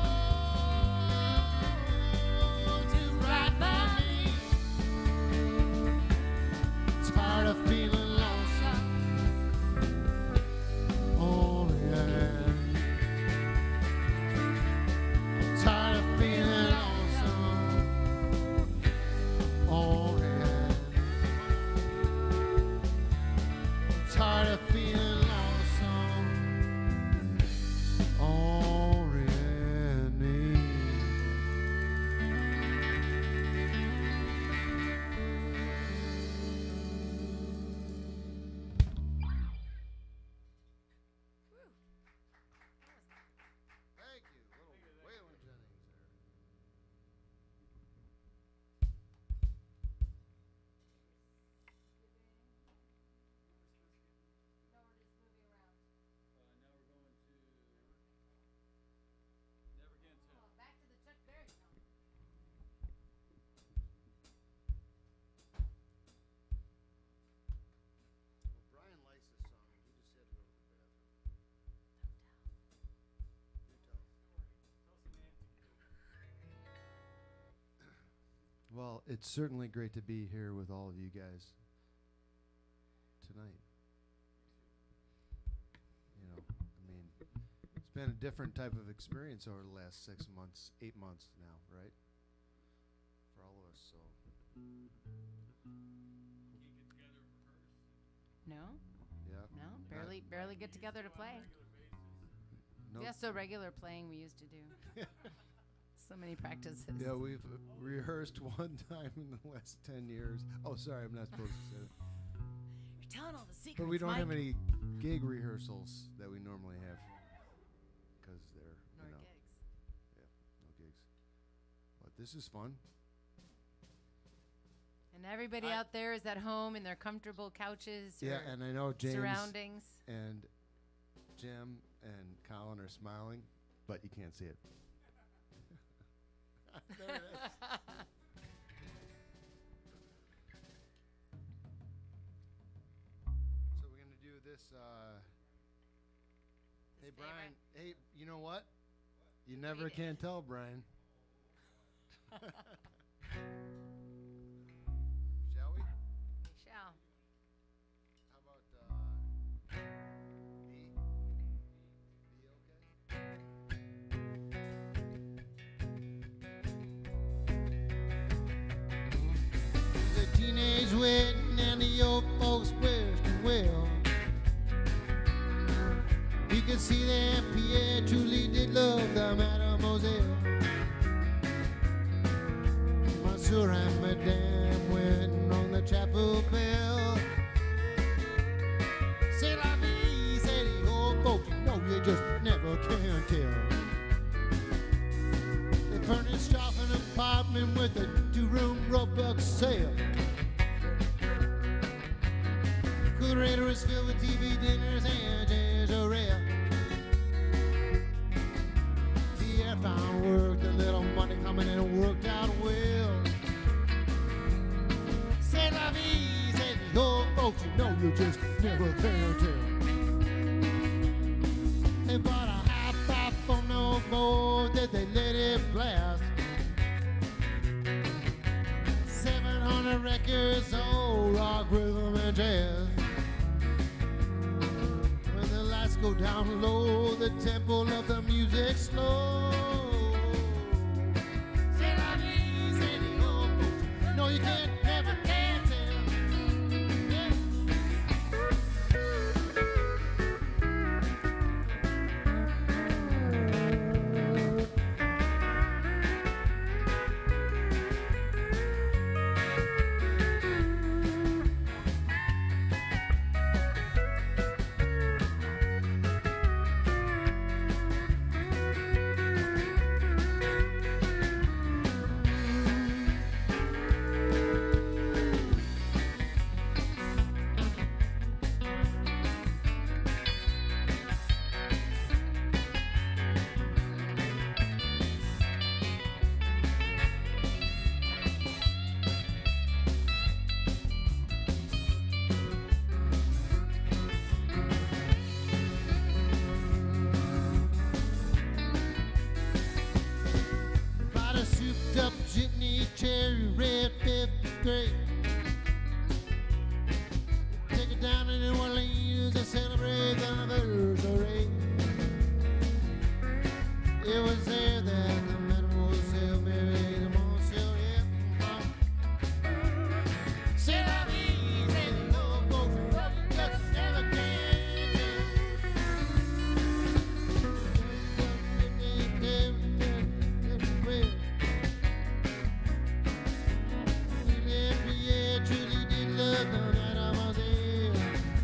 Lord, to ride by me. Tired of feeling lonesome. Oh, yeah. Tired of Well, it's certainly great to be here with all of you guys tonight. You know, I mean, it's been a different type of experience over the last 6 months, 8 months now, right? For all of us, so. No, Yeah. no, barely get together to play. Nope. Yeah, so regular playing we used to do. So many practices. Yeah, we've rehearsed one time in the last 10 years. Oh, sorry, I'm not supposed to say that. You're telling all the secrets. But we don't have Mike. any gig rehearsals that we normally have because they're, Nor you know, gigs. yeah, no gigs. But this is fun. And everybody out there is at home in their comfortable couches. Yeah, or and I know James surroundings. and Jim and Colin are smiling, but you can't see it. There it is. So we're gonna do this. Hey Brian. Hey, you know what? You never Read it. can tell, Brian. Shall we? We shall. How about B? B okay? The teenage wedding and the old folks wishing well. You could see that Pierre truly did love the mademoiselle. Monsieur and Madame went on the chapel bell. C'est la vie, said the old folks, you know you just never can tell. They furnished off an apartment with a 2-room Roebuck sale. Coolerator is filled with TV dinners and ginger ale. The air found worked, a little money coming in and worked out well. C'est la vie, said the old folks, you know you just never can tell. They bought a high-five phono board that they let it blast. 700 records, old rock, rhythm, and jazz. When the lights go down low, the tempo of the music slow. C'est la vie, say the old folks. No, you can't, never can tell. Yeah. Bought a souped up jitney cherry red 53. Take it down to New Orleans to celebrate the anniversary. It was there that the mademoiselle married monsieur. Yeah. C'est la vie, say the old folks, you just never can tell. Pierre truly did love the mademoiselle.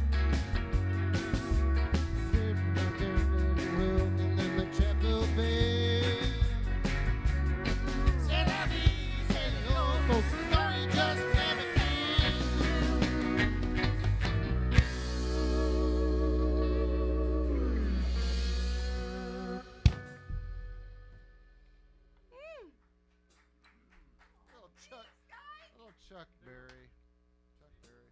And then the chapel bell. C'est la vie, say the old folks, no, you just never can. Little Chuck Berry. Chuck Berry.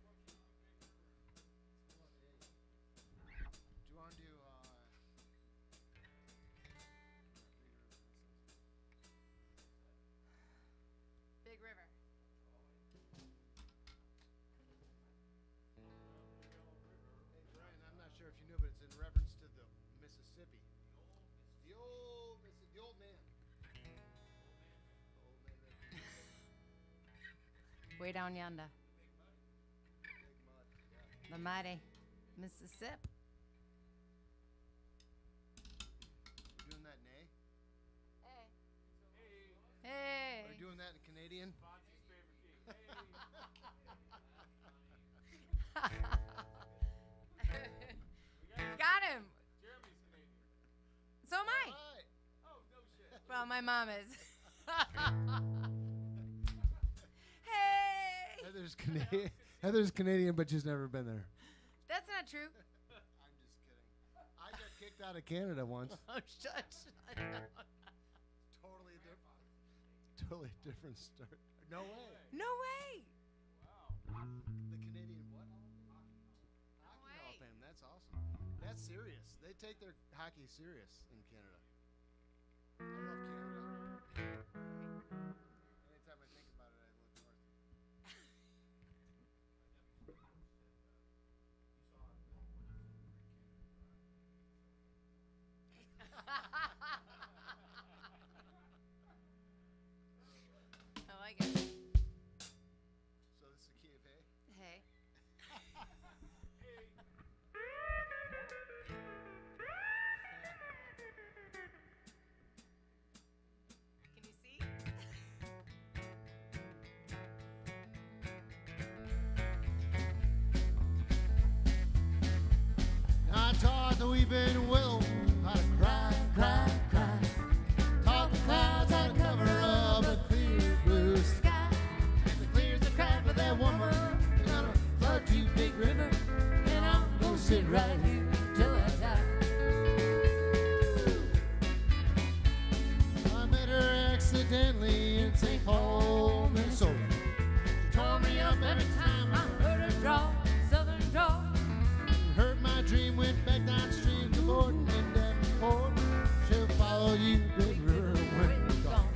Do you want to do, Big River. the old man. Old man. Way down yonder. Big mud. Yeah. The mighty Mississippi. You doing that, Nay? Hey. Are you doing that in Canadian? Fonzie's favorite king. Hey. Got him. Jeremy's Canadian. So am I. Right. Oh, no shit. Well, my mom is. Hey. Heather's Canadian, but she's never been there. That's not true. I'm just kidding. I got kicked out of Canada once. Oh, shut up. Totally different start. No way. No way. Wow. The Canadian what? Hockey Hall way. of Fame. That's awesome. That's serious. They take their hockey serious in Canada. I love Canada. Anytime I think about it, I look north. I like it. So this is the key of hay? Hey. Can you see? I taught the weeping willow how to cry, cry, cry. Taught the clouds how to cover up a clear blue sky. And the clears are cry for that woman. They're gonna flood you, big river. And I'm gonna sit right here till I die. I met her accidentally in St. Paul, Minnesota. She tore me up every time I Heard her draw, southern draw. heard my dream, went back downstream to Borden and Davenport. She'll follow you, big river, when you're gone.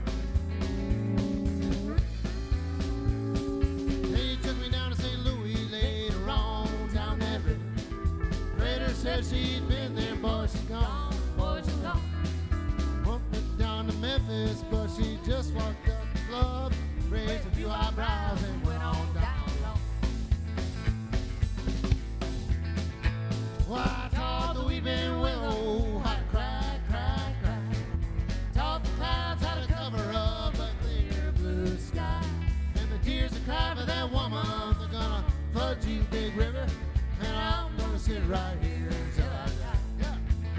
Then you took me down to St. Louis later on down that river. Trader said she'd been there, but she's gone. Boy, she's gone. Went down to Memphis, but she just walked up the club, raised a few eyebrows and went on down. Well, I taught the weeping willow how to cry, cry, cry. Taught the clouds how to cover up a clear blue sky. And the tears that cry for that woman, they're gonna flood you, big river. And I'm gonna sit right here until I die. Yeah.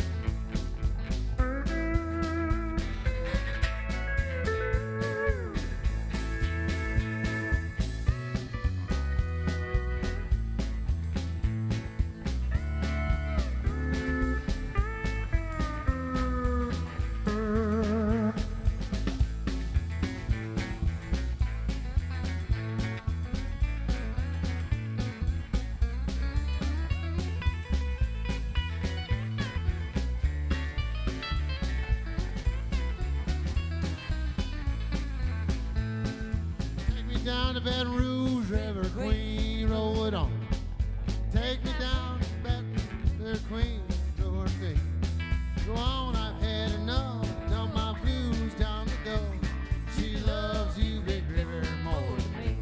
Take me down to Baton Rouge, River Queen, roll it on. Take me down to Baton River Queen, Dorothy. Go on, I've had enough. Dump my blues down the door. She loves you, big river, more than me.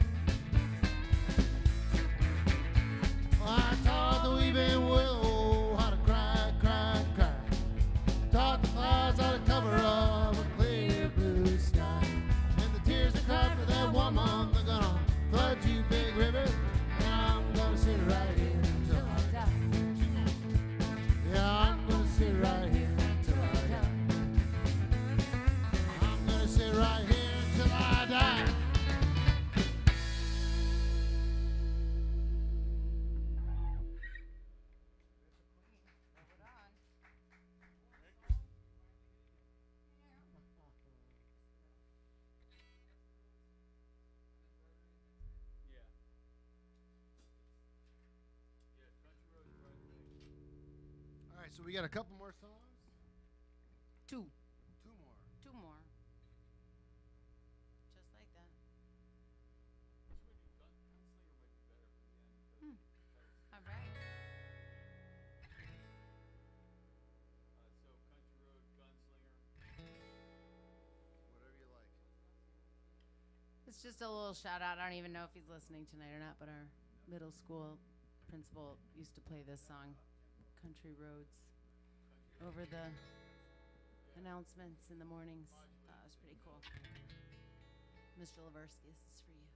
Well, I taught the weeping willow how to cry, cry, cry. Taught the clouds how to cover up a clear blue sky. And the tears that cry for that woman, they're gonna flood you, big river. And I'm gonna sit right here until I die. Yeah, I'm gonna sit right here until I die. I'm gonna sit right here until I die. Yeah. Yeah, Country Road's right there. All right, so we got a couple more songs. Two. Two more. Two more. Just like that. Which one you gun? Gunslinger might be better for the end because All right. so Country Road, Gunslinger, It's just a little shout out. I don't even know if he's listening tonight or not, but our middle school principal used to play this song, Country Roads, over the announcements in the mornings. It was pretty cool. Mr. Leversky, this is for you.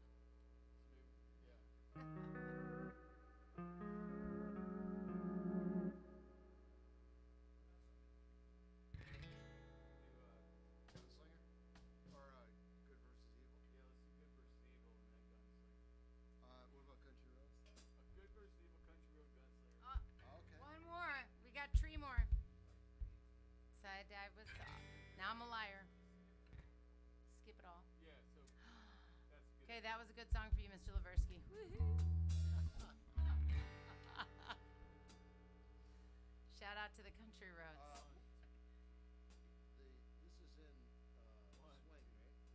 One more. We got 3 more. Side dive with song. Now I'm a liar. Skip it all. Yeah, so that's good. Okay, that was a good song for you, Mr. Leversky. Shout out to the Country Roads. This is in swing, right?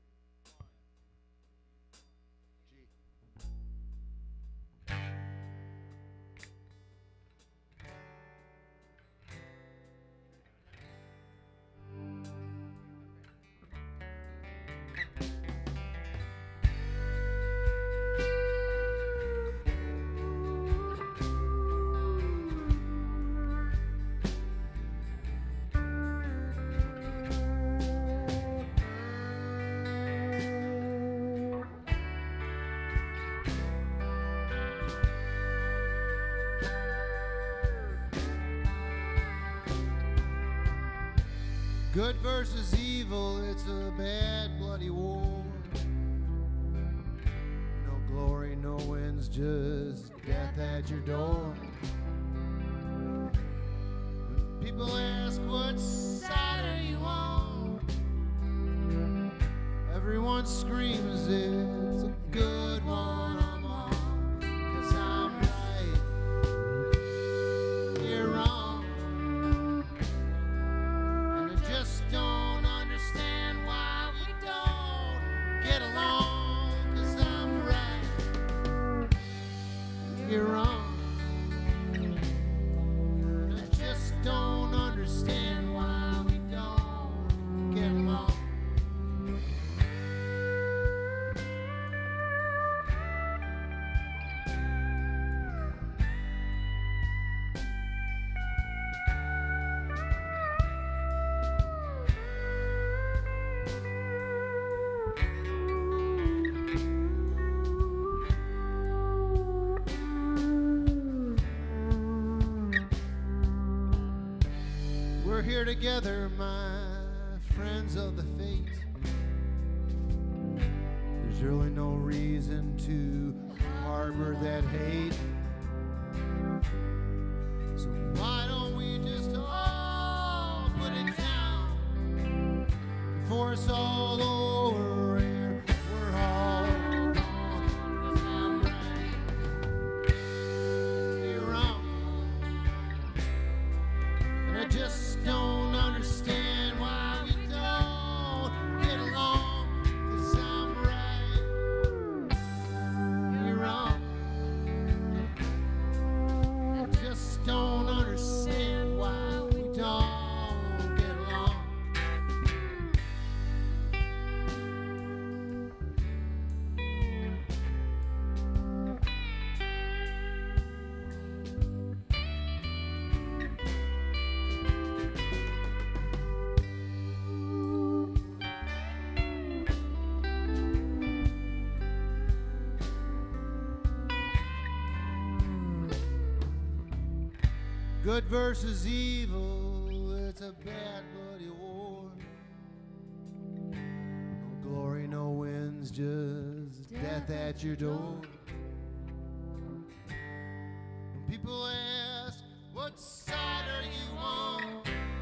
G. Good versus evil, it's a bad bloody war. No glory, no wins, just death at your door. When people ask what side are you on, everyone screams it's a good one I'm on. 'Cause I'm right, you're wrong. Don't understand why we don't get along. 'Cause I'm right, you're wrong. And I just don't understand why we don't get along. We're here together, my friends of the fate. There's really no reason to harbor that hate. So why don't we just all put it down before it's all over and we're all wrong? 'Cause I'm right, you're wrong. And I just don't understand why we don't get along. 'Cause I'm right, you're wrong. I just don't understand why we don't get along. Good versus evil, it's a bad bloody war. No glory, no wins, just death at your door. When people ask, what side are you on?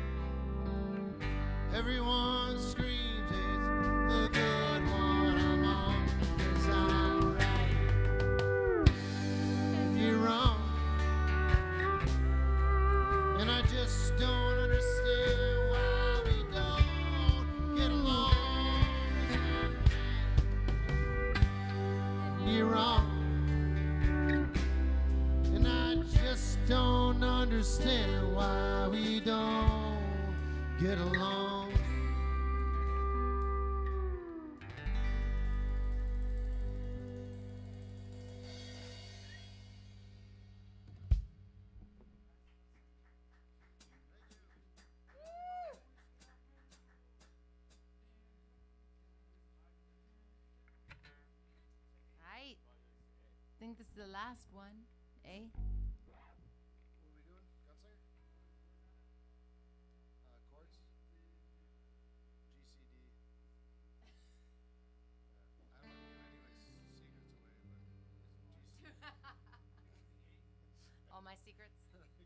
Everyone screams, it's the good one I'm on. 'Cause I'm right, you're wrong. And I just don't understand why we don't get along. You're wrong. And I just don't understand why we don't get along. think this is the last one, eh? What are we doing? Gunslinger? Chords? GCD. I don't want to give any of my secrets away, but GCD. All my secrets. It goes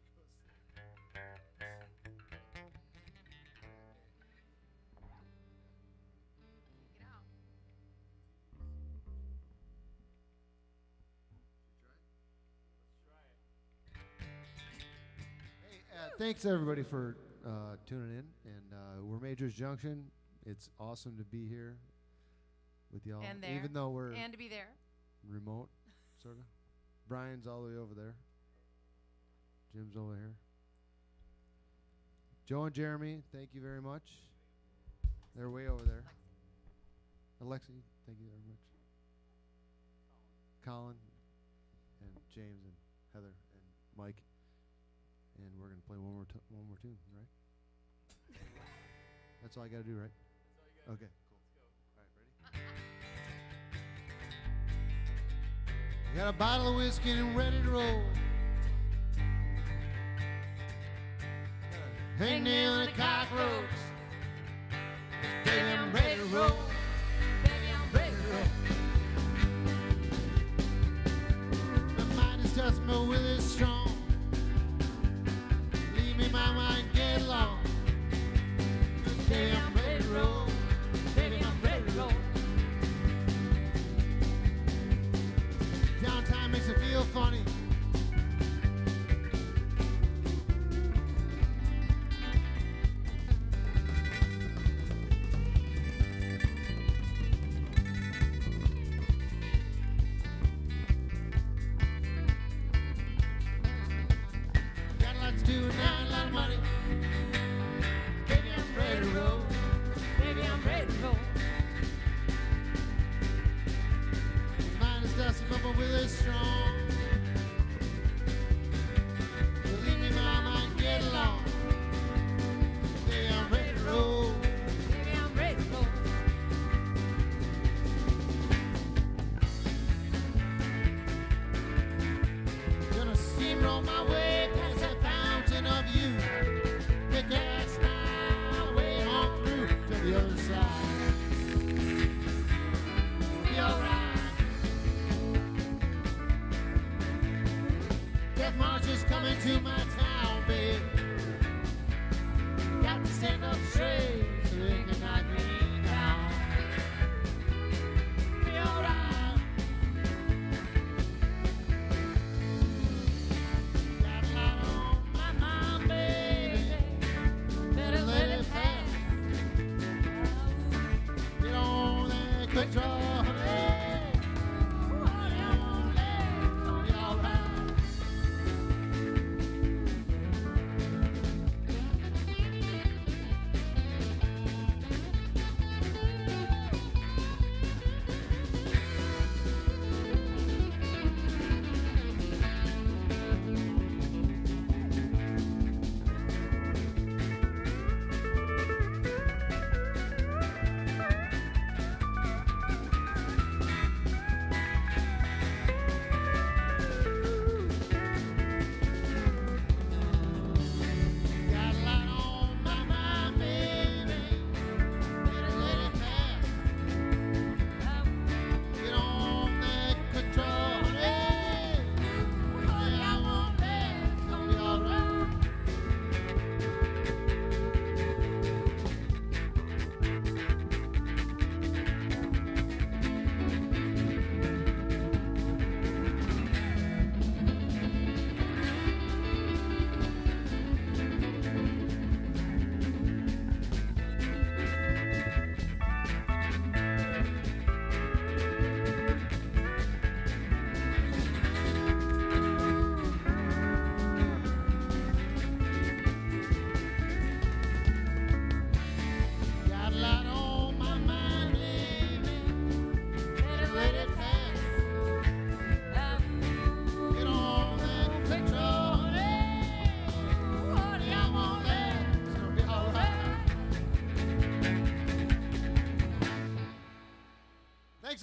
Get out. Hey, thanks everybody for tuning in, and we're Majors Junction. It's awesome to be here with y'all, And there. even though we're And to be there. remote, sort of. Brian's all the way over there. Jim's over here. Joe and Jeremy, thank you very much. They're way over there. Alexi, thank you very much. Colin, and James, and Heather, and Mike. And we're gonna play one more tune, right? That's all I gotta do, right? Okay, cool. All right, ready? Got a bottle of whiskey and ready to roll. Hangnail and a cockroach. Baby, I'm ready to roll. Baby, I'm ready to roll. My mind is just my will is strong. Leave me my mind get long. Baby, I'm ready to roll. Baby, I'm ready to roll. Downtime makes it feel funny. Got a lot to do and not a lot of money. Baby, I'm ready to roll. Baby, I'm ready to roll. Mine is dusty, but my will is strong. Believe me, my mind get along. Baby, I'm ready to roll. Baby, I'm ready to roll. Gonna steamroll my way past the fountain of youth. Pickaxe my way on through to the other side. Be alright. Death March is coming to my town, babe. Got to stand up straight so they can knock me down. Be alright. Got a lot on my mind, baby. Better let it pass. Get on that quick draw, honey. Be alright.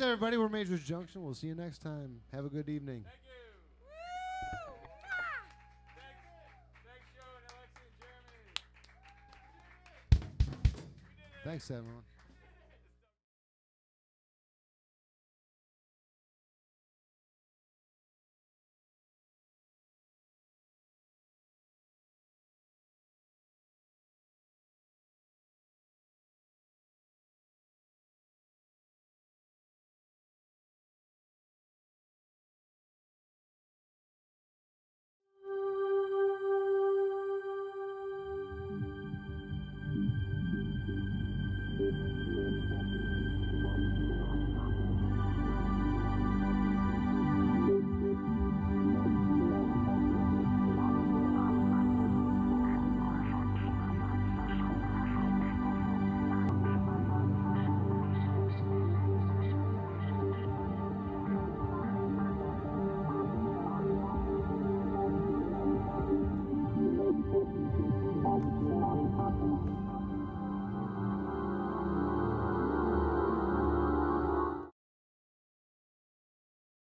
everybody. We're Majors Junction. We'll see you next time. Have a good evening. Thank you. Thanks, Joe and Alexi and Jeremy. We did it. Thanks, everyone.